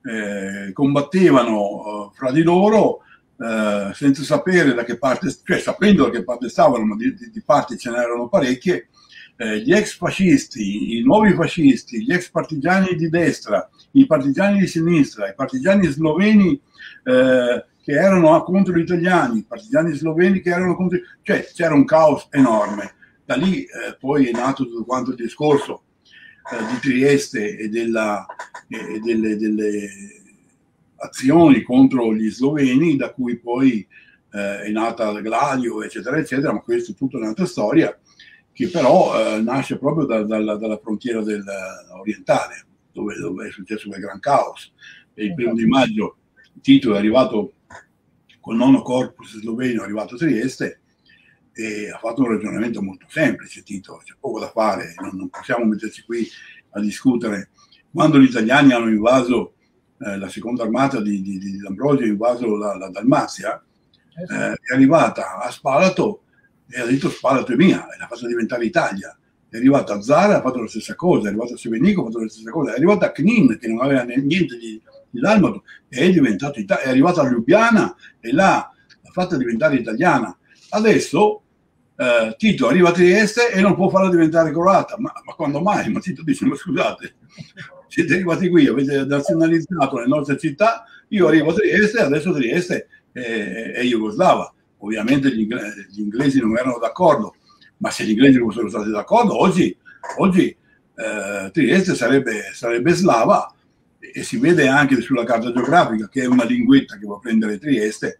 Speaker 2: combattevano fra di loro senza sapere da che parte, cioè sapendo da che parte stavano, ma di parti ce n'erano parecchie, gli ex fascisti, i nuovi fascisti, gli ex partigiani di destra, i partigiani di sinistra, i partigiani sloveni che erano contro gli italiani, i partigiani sloveni che erano contro, cioè c'era un caos enorme. Da lì poi è nato tutto quanto il discorso di Trieste e delle azioni contro gli sloveni, da cui poi è nata Gladio, eccetera, eccetera, ma questa è tutta un'altra storia, che però nasce proprio dalla frontiera orientale, dove è successo quel gran caos. E il 1° di maggio Tito è arrivato col 9° corpus sloveno, è arrivato a Trieste, e ha fatto un ragionamento molto semplice. Tito, c'è poco da fare, non possiamo metterci qui a discutere. Quando gli italiani hanno invaso la seconda armata di D'Ambrosio, ha invaso la Dalmazia, è arrivata a Spalato e ha detto Spalato è mia, e l'ha fatta diventare Italia. È arrivata a Zara, ha fatto la stessa cosa, è arrivata a Sevenico, ha fatto la stessa cosa, è arrivata a Knin, che non aveva niente di dalmato, e è diventato Italia. È arrivata a Lubiana e l'ha fatta diventare italiana. Adesso Tito arriva a Trieste e non può farla diventare croata, ma quando mai? Ma Tito dice, ma scusate, siete arrivati qui, avete nazionalizzato le nostre città, io arrivo a Trieste, adesso Trieste è jugoslava. Ovviamente gli inglesi non erano d'accordo, ma se gli inglesi fossero stati d'accordo, oggi Trieste sarebbe slava, e si vede anche sulla carta geografica che è una linguetta che va a prendere Trieste,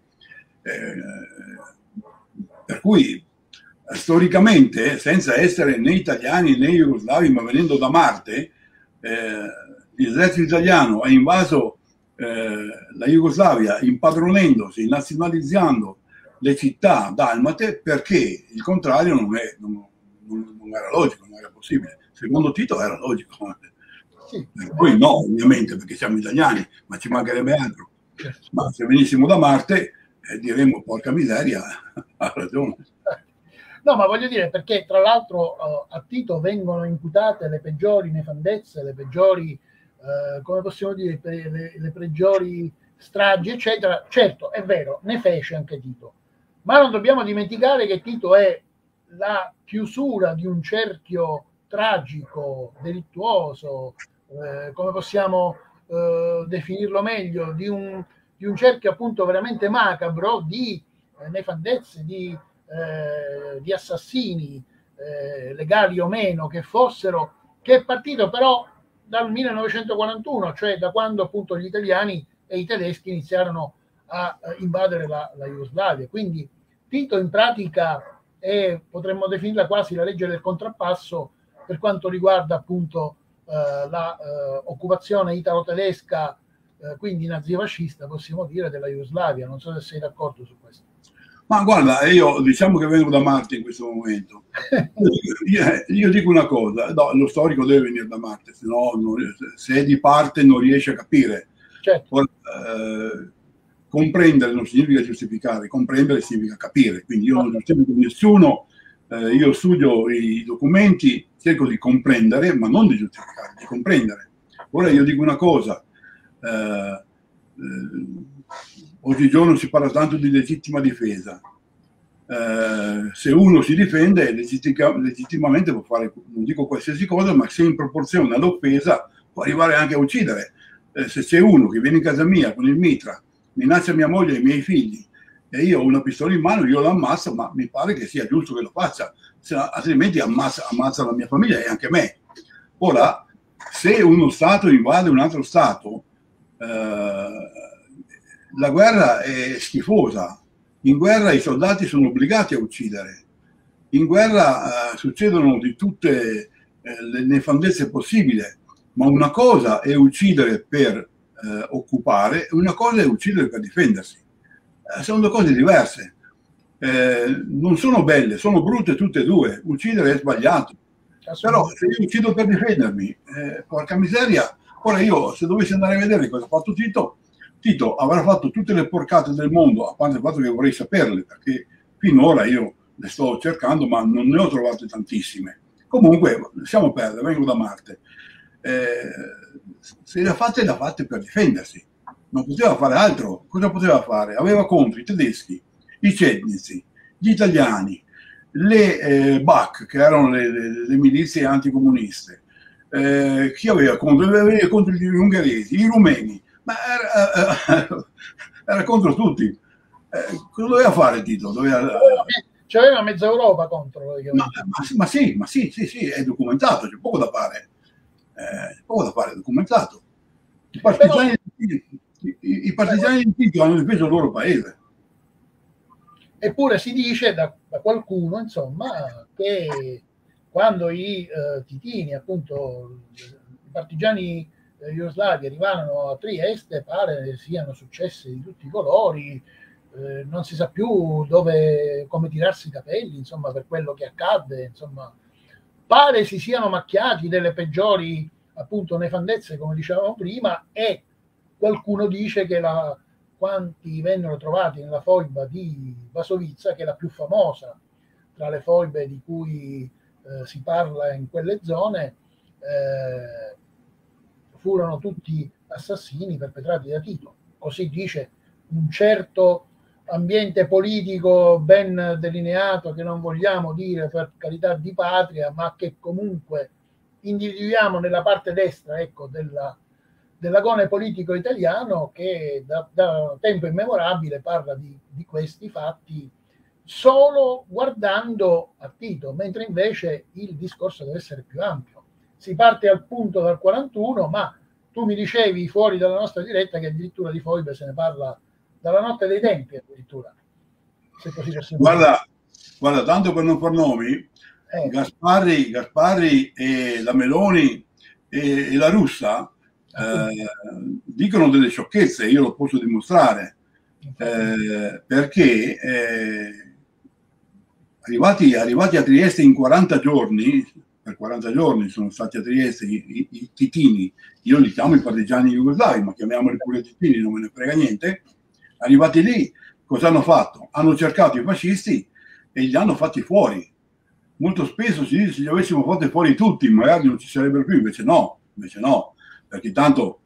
Speaker 2: per cui storicamente, senza essere né italiani né jugoslavi, ma venendo da Marte, l'esercito italiano ha invaso la Jugoslavia impadronendosi, nazionalizzando le città dalmate, perché il contrario non era logico, non era possibile. Secondo Tito era logico. Poi no, ovviamente, perché siamo italiani, ma ci mancherebbe altro. Ma se venissimo da Marte, diremmo porca miseria, ha ragione.
Speaker 1: No, ma voglio dire, perché tra l'altro a Tito vengono imputate le peggiori nefandezze, le peggiori, come possiamo dire, le peggiori stragi, eccetera. Certo, è vero, ne fece anche Tito, ma non dobbiamo dimenticare che Tito è la chiusura di un cerchio tragico, delittuoso, come possiamo definirlo meglio, di un cerchio appunto veramente macabro di nefandezze, di assassini, legali o meno che fossero, che è partito però dal 1941, cioè da quando appunto gli italiani e i tedeschi iniziarono a invadere la Jugoslavia. Quindi Tito in pratica potremmo definirla quasi la legge del contrappasso per quanto riguarda appunto la occupazione italo-tedesca, quindi nazifascista, possiamo dire, della Jugoslavia. Non so se sei d'accordo su questo.
Speaker 2: Ma guarda, io diciamo che vengo da Marte in questo momento. Io dico una cosa, no, lo storico deve venire da Marte, se è di parte non riesce a capire.
Speaker 1: Certo.
Speaker 2: Comprendere non significa giustificare, comprendere significa capire. Quindi io non giustifico nessuno, io studio i documenti, cerco di comprendere, ma non di giustificare, di comprendere. Ora io dico una cosa, oggigiorno si parla tanto di legittima difesa. Se uno si difende legittimamente può fare, non dico qualsiasi cosa, ma se in proporzione all'offesa può arrivare anche a uccidere. Se c'è uno che viene in casa mia con il mitra, minaccia mia moglie e i miei figli, e io ho una pistola in mano, io lo ammazzo, ma mi pare che sia giusto che lo faccia, altrimenti ammazza la mia famiglia e anche me. Ora, se uno Stato invade un altro Stato, la guerra è schifosa. In guerra i soldati sono obbligati a uccidere. In guerra succedono di tutte le nefandezze possibili, ma una cosa è uccidere per occupare, una cosa è uccidere per difendersi. Sono due cose diverse. Non sono belle, sono brutte tutte e due. Uccidere è sbagliato. Però se io uccido per difendermi, porca miseria. Ora io, se dovessi andare a vedere cosa ha fatto Tito avrà fatto tutte le porcate del mondo, a parte il fatto che vorrei saperle, perché finora io le sto cercando, ma non ne ho trovate tantissime. Comunque, lasciamo perdere, vengo da Marte. Se le ha fatte per difendersi, non poteva fare altro. Cosa poteva fare? Aveva contro i tedeschi, i cetnici, gli italiani, le BAC, che erano le milizie anticomuniste, chi aveva contro? Aveva contro gli ungheresi, i rumeni, ma era contro tutti. Cosa doveva fare Tito?
Speaker 1: C'aveva mezza Europa contro.
Speaker 2: Ma sì, è documentato, c'è poco da fare. È documentato. I partigiani di Tito hanno difeso il loro paese.
Speaker 1: Eppure si dice da qualcuno, insomma, che quando i titini, appunto, i partigiani jugoslavi arrivarono a Trieste, pare siano successe di tutti i colori, non si sa più come tirarsi i capelli, insomma, per quello che accadde, insomma, pare si siano macchiati delle peggiori, appunto, nefandezze, come dicevamo prima, e qualcuno dice che quanti vennero trovati nella foiba di Basovizza, che è la più famosa tra le foibe di cui si parla in quelle zone, furono tutti assassini perpetrati da Tito. Così dice un certo ambiente politico ben delineato, che non vogliamo dire per carità di patria, ma che comunque individuiamo nella parte destra, ecco, dell'agone politico italiano, che da tempo immemorabile parla di questi fatti solo guardando a Tito, mentre invece il discorso deve essere più ampio. Si parte al punto dal 41, ma tu mi dicevi fuori dalla nostra diretta che addirittura di foibe se ne parla dalla notte dei tempi, addirittura. Se così possiamo
Speaker 2: guarda, tanto per non far nomi, Gasparri e la Meloni e la Russa dicono delle sciocchezze, io lo posso dimostrare, perché arrivati a Trieste in 40 giorni, per 40 giorni sono stati a Trieste i titini, io li chiamo i partigiani jugoslavi, ma chiamiamoli pure titini, non me ne frega niente. Arrivati lì, cosa hanno fatto? Hanno cercato i fascisti e li hanno fatti fuori. Molto spesso si dice se li avessimo fatti fuori tutti magari non ci sarebbero più, invece no, perché tanto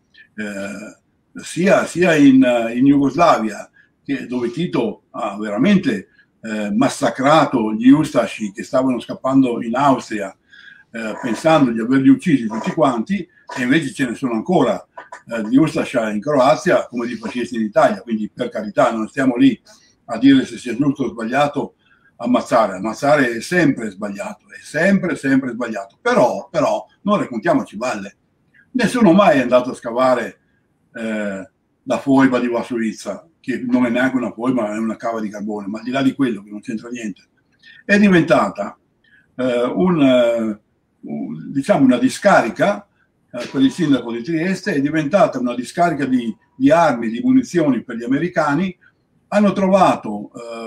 Speaker 2: sia in Jugoslavia, dove Tito ha veramente massacrato gli Ustashi che stavano scappando in Austria, pensando di averli uccisi tutti quanti, e invece ce ne sono ancora di Ustashi in Croazia come di fascisti in Italia, quindi per carità non stiamo lì a dire se sia giusto o sbagliato ammazzare è sempre sbagliato, però non raccontiamoci balle. Nessuno mai è andato a scavare la foiba di Varsovizza, che non è neanche una foiba, è una cava di carbone, ma al di là di quello, che non c'entra niente, è diventata diciamo una discarica per il sindaco di Trieste, è diventata una discarica di armi, di munizioni per gli americani. Hanno trovato,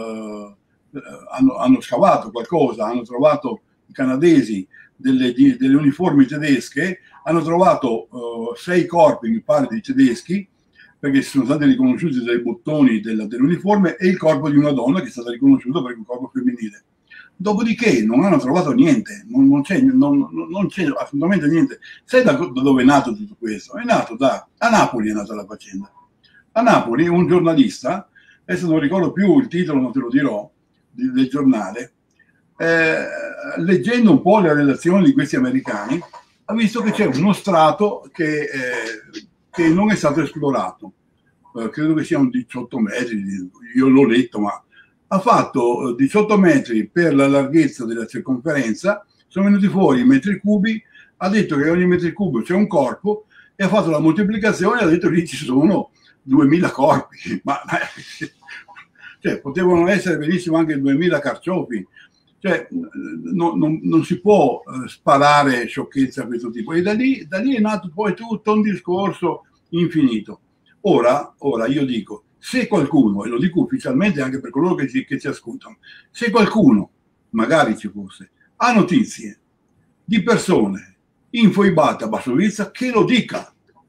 Speaker 2: hanno scavato qualcosa, hanno trovato i canadesi delle uniformi tedesche, hanno trovato 6 corpi, mi pare, di tedeschi, perché sono stati riconosciuti dai bottoni dell'uniforme, e il corpo di una donna che è stata riconosciuta perché è un corpo femminile. Dopodiché non hanno trovato niente, non c'è assolutamente niente. Sai da dove è nato tutto questo? È nato a Napoli, è nata la faccenda. A Napoli un giornalista, adesso non ricordo più il titolo, non te lo dirò, del giornale, leggendo un po' le relazioni di questi americani, ha visto che c'è uno strato che non è stato esplorato. Credo che siano 18 metri, io l'ho letto, ma ha fatto 18 metri per la larghezza della circonferenza, sono venuti fuori i metri cubi, ha detto che ogni metro cubo c'è un corpo, e ha fatto la moltiplicazione e ha detto che lì ci sono 2000 corpi, ma cioè, potevano essere benissimo anche 2000 carciofi. Cioè, non si può sparare sciocchezze a questo tipo, e da lì è nato poi tutto un discorso infinito. Ora io dico, se qualcuno, e lo dico ufficialmente anche per coloro che ci ascoltano, se qualcuno, magari ci fosse, ha notizie di persone infoibate a Basovizza, che lo dica.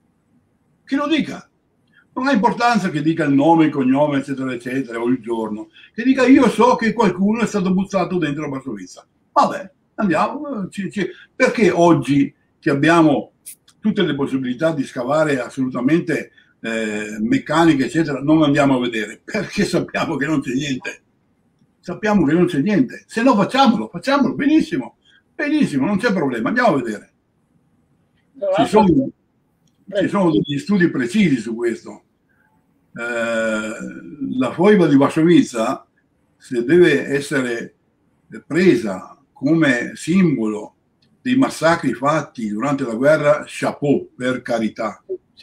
Speaker 2: Non ha importanza che dica il nome, il cognome, eccetera, eccetera, o il giorno. Che dica: io so che qualcuno è stato buzzato dentro Basovizza. Vabbè, andiamo. Perché oggi che abbiamo tutte le possibilità di scavare assolutamente meccaniche, eccetera, non andiamo a vedere? Perché sappiamo che non c'è niente. Se no facciamolo, benissimo, non c'è problema, andiamo a vedere. Ci sono degli studi precisi su questo. La foiba di Basovizza, se deve essere presa come simbolo dei massacri fatti durante la guerra, chapeau, per carità,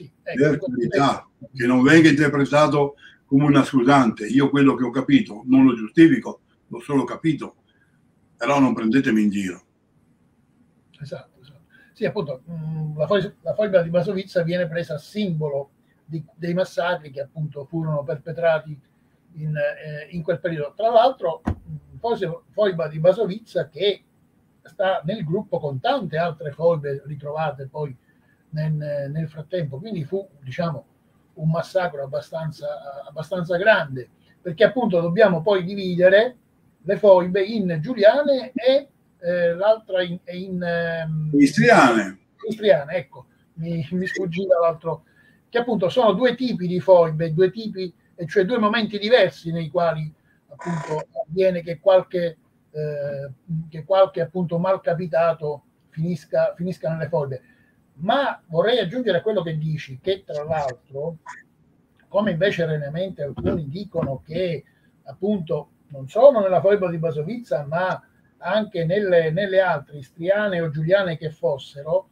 Speaker 2: che non venga interpretato come una scusante. Io quello che ho capito non lo giustifico, l'ho solo capito, però non prendetemi in giro.
Speaker 1: Esatto. Sì, appunto, la foiba di Basovizza viene presa a simbolo dei massacri che appunto furono perpetrati in quel periodo. Tra l'altro, foiba di Basovizza che sta nel gruppo con tante altre foibe ritrovate poi nel frattempo, quindi fu, diciamo, un massacro abbastanza grande, perché appunto dobbiamo poi dividere le foibe in giuliane e l'altra in
Speaker 2: istriane,
Speaker 1: ecco, mi sfuggiva l'altro, che appunto sono due tipi di foibe, cioè due momenti diversi nei quali appunto avviene che qualche appunto malcapitato finisca nelle foibe. Ma vorrei aggiungere a quello che dici, che tra l'altro, come invece erroneamente alcuni dicono che appunto non solo nella foiba di Basovizza, ma anche nelle altre, istriane o giuliane che fossero,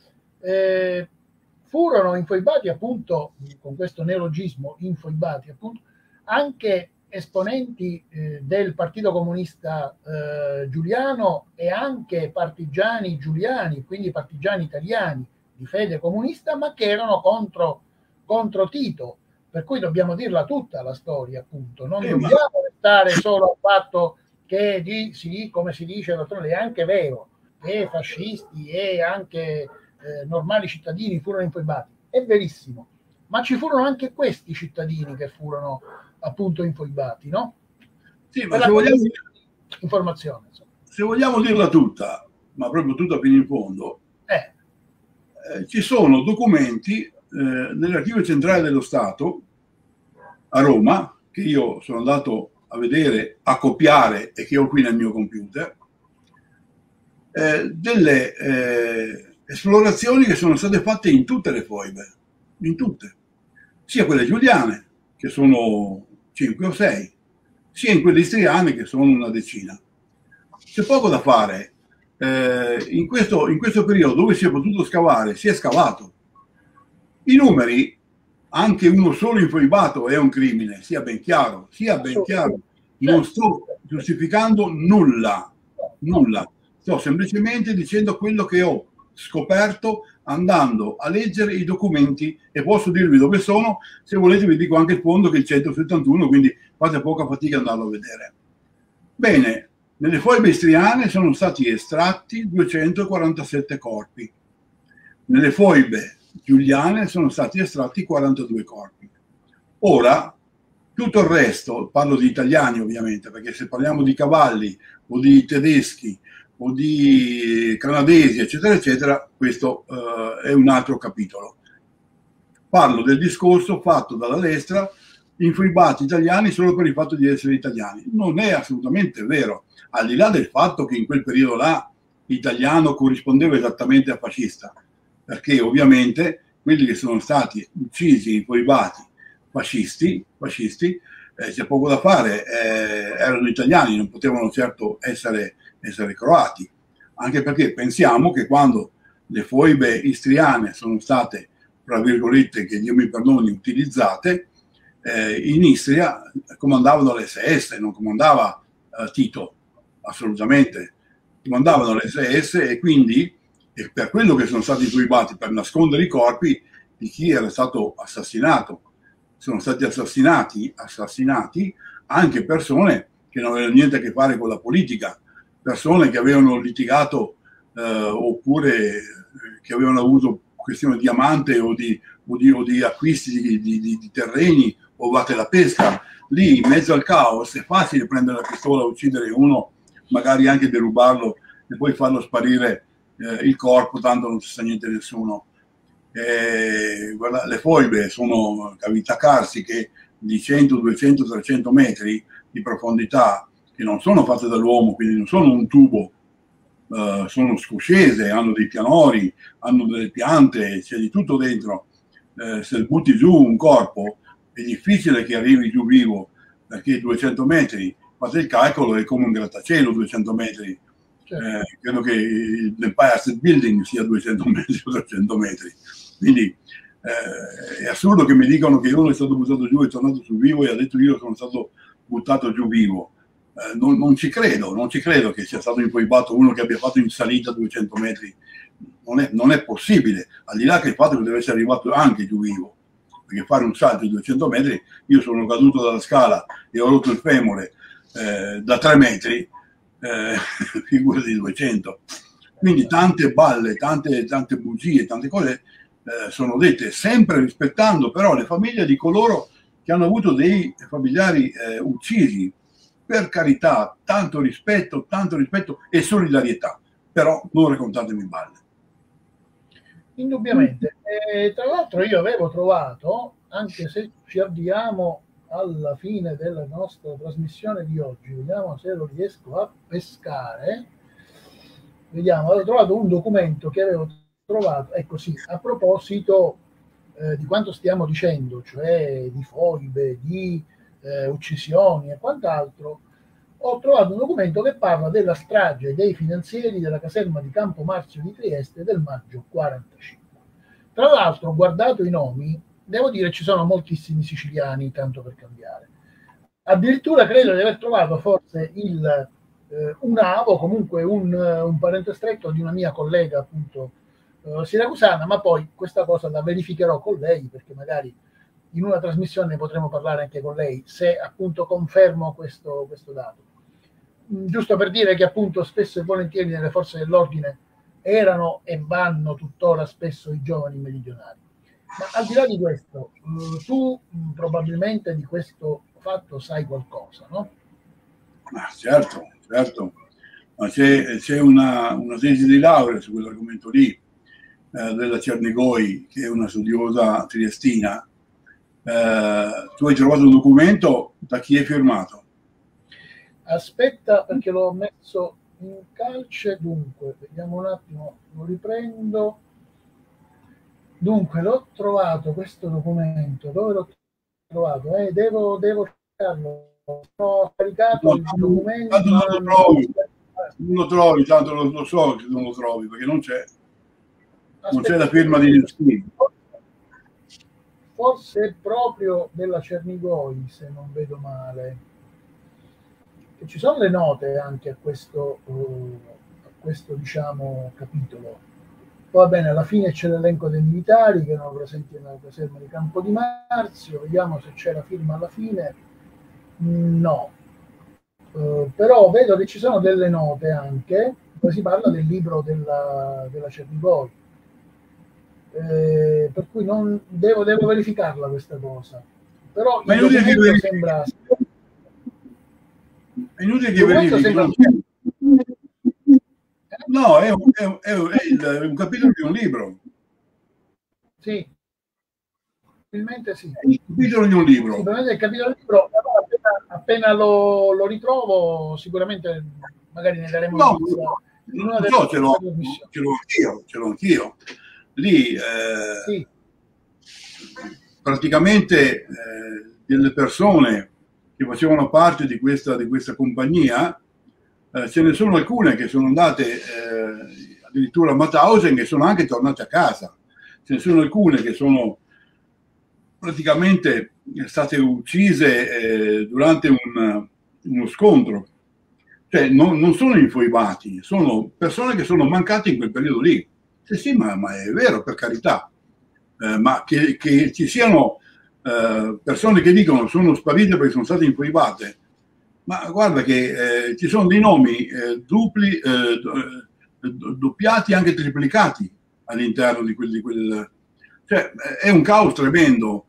Speaker 1: furono infoibati appunto, con questo neologismo, infoibati appunto, anche esponenti del Partito Comunista giuliano e anche partigiani giuliani, quindi partigiani italiani di fede comunista, ma che erano contro Tito. Per cui dobbiamo dirla tutta la storia, appunto. Non dobbiamo restare solo al fatto che, come si dice, è anche vero che fascisti e anche normali cittadini furono infoibati. È verissimo, ma ci furono anche questi cittadini che furono appunto infoibati, no?
Speaker 2: Sì, ma se vogliamo,
Speaker 1: informazione,
Speaker 2: se vogliamo dirla tutta, ma proprio tutta fino in fondo, ci sono documenti nell'archivio centrale dello Stato a Roma, che io sono andato a vedere, a copiare e che ho qui nel mio computer, delle esplorazioni che sono state fatte in tutte le foibe, in tutte, sia quelle giuliane, che sono 5 o 6, sia in quelle istriane, che sono una decina. C'è poco da fare. In questo periodo dove si è potuto scavare, si è scavato. I numeri, anche uno solo infoibato è un crimine, sia ben chiaro, sia ben chiaro. Non sto giustificando nulla, sto semplicemente dicendo quello che ho scoperto andando a leggere i documenti, e posso dirvi dove sono. Se volete vi dico anche il fondo, che è il 171, quindi fate poca fatica ad andarlo a vedere. Bene, nelle foibe istriane sono stati estratti 247 corpi, nelle foibe giuliane sono stati estratti 42 corpi. Ora, tutto il resto, parlo di italiani ovviamente, perché se parliamo di cavalli o di tedeschi o di canadesi, eccetera, eccetera, questo è un altro capitolo. Parlo del discorso fatto dalla destra, infoibati italiani solo per il fatto di essere italiani. Non è assolutamente vero, al di là del fatto che in quel periodo là italiano corrispondeva esattamente a fascista, perché ovviamente quelli che sono stati uccisi, infoibati, fascisti, c'è poco da fare, erano italiani, non potevano certo essere croati, anche perché pensiamo che quando le foibe istriane sono state, tra virgolette, che Dio mi perdoni, utilizzate, in Istria comandavano l'SS, non comandava Tito, assolutamente, comandavano l'SS, e quindi per quello che sono stati infoibati, per nascondere i corpi di chi era stato assassinato. Sono stati assassinati anche persone che non avevano niente a che fare con la politica, persone che avevano litigato oppure che avevano avuto questione di amante o di acquisti di terreni o vate la pesca. Lì in mezzo al caos è facile prendere la pistola, uccidere uno, magari anche derubarlo e poi farlo sparire il corpo, tanto non si sa niente di nessuno. Guarda, le foibe sono cavità carsiche di 100, 200, 300 metri di profondità, che non sono fatte dall'uomo, quindi non sono un tubo, sono scoscese, hanno dei pianori, hanno delle piante, c'è di tutto dentro. Se butti giù un corpo è difficile che arrivi giù vivo, perché 200 metri, fate il calcolo, è come un grattacielo 200 metri. Credo che l'Empire State Building sia 200 metri o 300 metri. Quindi è assurdo che mi dicano che uno è stato buttato giù e è tornato su vivo e ha detto io sono stato buttato giù vivo. Non ci credo che sia stato infoibato uno che abbia fatto in salita 200 metri. Non è possibile, al di là che il fatto che deve essere arrivato anche giù vivo, perché fare un salto di 200 metri, io sono caduto dalla scala e ho rotto il femore da 3 metri, figura di 200. Quindi tante balle, tante bugie, tante cose sono dette, sempre rispettando però le famiglie di coloro che hanno avuto dei familiari uccisi. Per carità, tanto rispetto e solidarietà, però non raccontatemi balle.
Speaker 1: Indubbiamente. Tra l'altro io avevo trovato, anche se ci avviamo alla fine della nostra trasmissione di oggi, vediamo se lo riesco a pescare, vediamo, avevo trovato un documento che avevo trovato, ecco sì, a proposito di quanto stiamo dicendo, cioè di foibe, di uccisioni e quant'altro. ho trovato un documento che parla della strage dei finanzieri della caserma di Campo Marzio di Trieste del maggio 45. Tra l'altro, ho guardato i nomi, devo dire ci sono moltissimi siciliani, tanto per cambiare. Addirittura credo di aver trovato forse un avo, comunque un parente stretto di una mia collega, appunto, siracusana, ma poi questa cosa la verificherò con lei, perché magari in una trasmissione potremo parlare anche con lei, se appunto confermo questo dato. Giusto per dire che appunto spesso e volentieri nelle forze dell'ordine erano e vanno tuttora spesso i giovani meridionali. Ma al di là di questo, tu probabilmente di questo fatto sai qualcosa, no?
Speaker 2: Certo, certo. Ma c'è una tesi di laurea su quell'argomento lì, della Cernigoi, che è una studiosa triestina. Tu hai trovato un documento, da chi è firmato?
Speaker 1: Aspetta, perché l'ho messo in calce, dunque, vediamo un attimo, lo riprendo. Dunque, l'ho trovato questo documento, dove l'ho trovato? Devo cercarlo. Ho caricato il documento.
Speaker 2: Tanto non lo trovi, non lo trovi, tanto lo so che non lo trovi, perché non c'è. Non c'è la firma di nessuno.
Speaker 1: Forse è proprio della Cernigoi, se non vedo male. E ci sono le note anche a questo diciamo, capitolo. Va bene, alla fine c'è l'elenco dei militari che erano presenti nella caserma di Campo di Marzio. Vediamo se c'è la firma alla fine. No. Però vedo che ci sono delle note anche, dove si parla del libro della Cernigoi. Per cui non devo verificarla questa cosa. Però
Speaker 2: ma
Speaker 1: il documento sembra...
Speaker 2: È inutile che verifichi. No, è un capitolo di un libro.
Speaker 1: Sì, probabilmente sì.
Speaker 2: È il capitolo di un libro.
Speaker 1: Sì, probabilmente il capitolo di un libro, appena lo ritrovo, sicuramente magari ne daremo notizia.
Speaker 2: Non so, ce l'ho anch'io. Lì
Speaker 1: sì.
Speaker 2: Praticamente delle persone che facevano parte di questa compagnia, ce ne sono alcune che sono andate addirittura a Mauthausen e sono anche tornate a casa. Ce ne sono alcune che sono praticamente state uccise durante uno scontro. Cioè non sono infoibati, sono persone che sono mancate in quel periodo lì. Sì, ma è vero, per carità. Ma che ci siano persone che dicono sono sparite perché sono state infoibate, ma guarda che ci sono dei nomi doppiati, anche triplicati all'interno di quel cioè è un caos tremendo.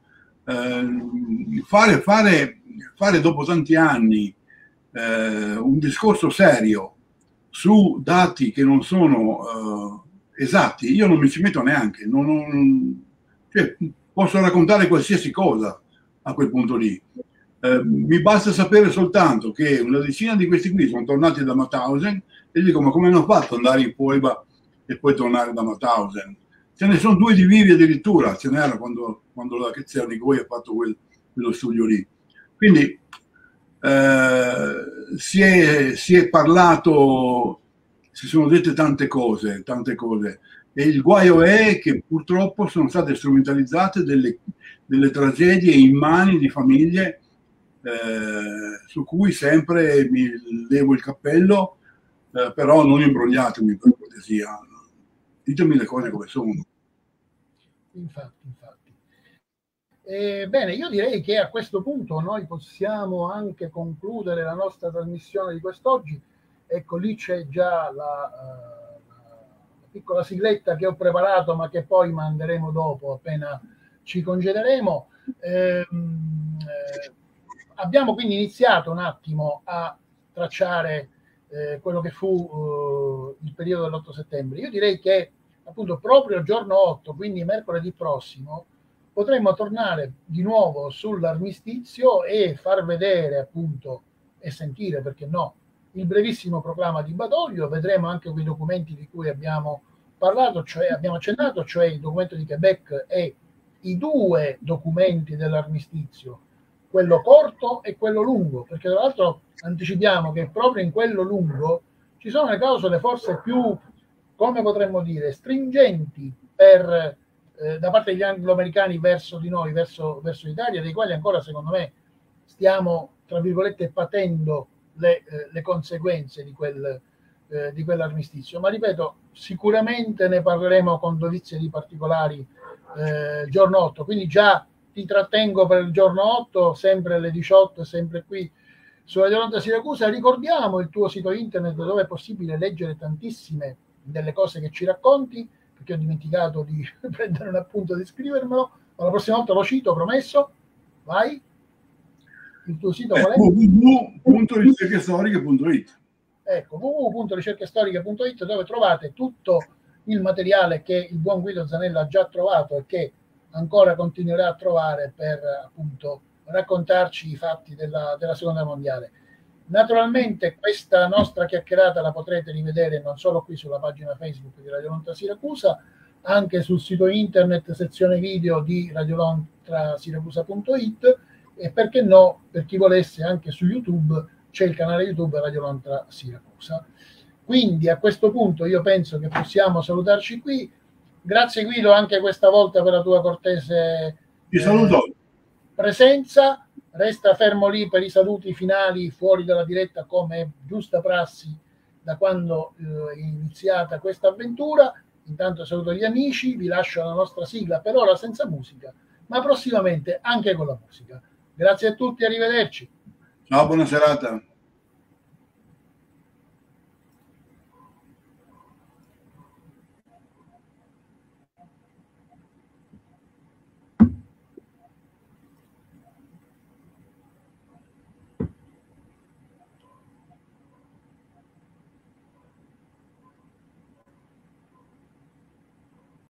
Speaker 2: Fare dopo tanti anni un discorso serio su dati che non sono esatti, io non mi ci metto neanche, cioè, posso raccontare qualsiasi cosa a quel punto lì. Mi basta sapere soltanto che una decina di questi qui sono tornati da Mauthausen e dico: ma come hanno fatto ad andare in Foiba e poi tornare da Mauthausen? Ce ne sono 2 di vivi addirittura, ce n'era quando la Cernigoi ha fatto quello studio lì. Quindi si è parlato, si sono dette tante cose, e il guaio è che purtroppo sono state strumentalizzate delle tragedie immani di famiglie su cui sempre mi levo il cappello, però non imbrogliatemi, per cortesia, ditemi le cose come sono.
Speaker 1: Infatti. Bene, io direi che a questo punto noi possiamo anche concludere la nostra trasmissione di quest'oggi. Ecco, lì c'è già la piccola sigletta che ho preparato, ma che poi manderemo dopo, appena ci congederemo. Abbiamo quindi iniziato un attimo a tracciare quello che fu il periodo dell'8 settembre. Io direi che appunto proprio il giorno 8, quindi mercoledì prossimo, potremmo tornare di nuovo sull'armistizio e far vedere appunto e sentire, perché no, il brevissimo proclama di Badoglio. Vedremo anche quei documenti di cui abbiamo parlato, cioè abbiamo accennato, cioè il documento di Quebec e i 2 documenti dell'armistizio, quello corto e quello lungo, perché tra l'altro anticipiamo che proprio in quello lungo ci sono le clausole forse più, come potremmo dire, stringenti da parte degli angloamericani verso di noi, verso l'Italia, dei quali ancora secondo me stiamo, tra virgolette, patendo le conseguenze di quell'armistizio. Ma ripeto, sicuramente ne parleremo con dovizie di particolari il giorno 8, quindi già ti trattengo per il giorno 8, sempre alle 18, sempre qui su Radio Londra Siracusa. Ricordiamo il tuo sito internet dove è possibile leggere tantissime delle cose che ci racconti, perché ho dimenticato di prendere un appunto, di scrivermelo, ma la prossima volta lo cito, promesso. Vai. Il tuo sito qual è?
Speaker 2: www.ricerchestoriche.it.
Speaker 1: Ecco, www.ricerchestoriche.it, dove trovate tutto il materiale che il buon Guido Zanella ha già trovato e che ancora continuerà a trovare per appunto raccontarci i fatti della seconda mondiale. Naturalmente questa nostra chiacchierata la potrete rivedere non solo qui sulla pagina Facebook di Radio Londra Siracusa, anche sul sito internet sezione video di radiolontrasiracusa.it, e perché no, per chi volesse, anche su YouTube c'è il canale YouTube Radio Londra Siracusa. Quindi a questo punto io penso che possiamo salutarci qui. Grazie Guido anche questa volta per la tua cortese presenza. Resta fermo lì per i saluti finali fuori dalla diretta, come è giusta prassi da quando è iniziata questa avventura. Intanto saluto gli amici, vi lascio la nostra sigla, per ora senza musica, ma prossimamente anche con la musica. Grazie a tutti, arrivederci.
Speaker 2: Ciao, buona serata.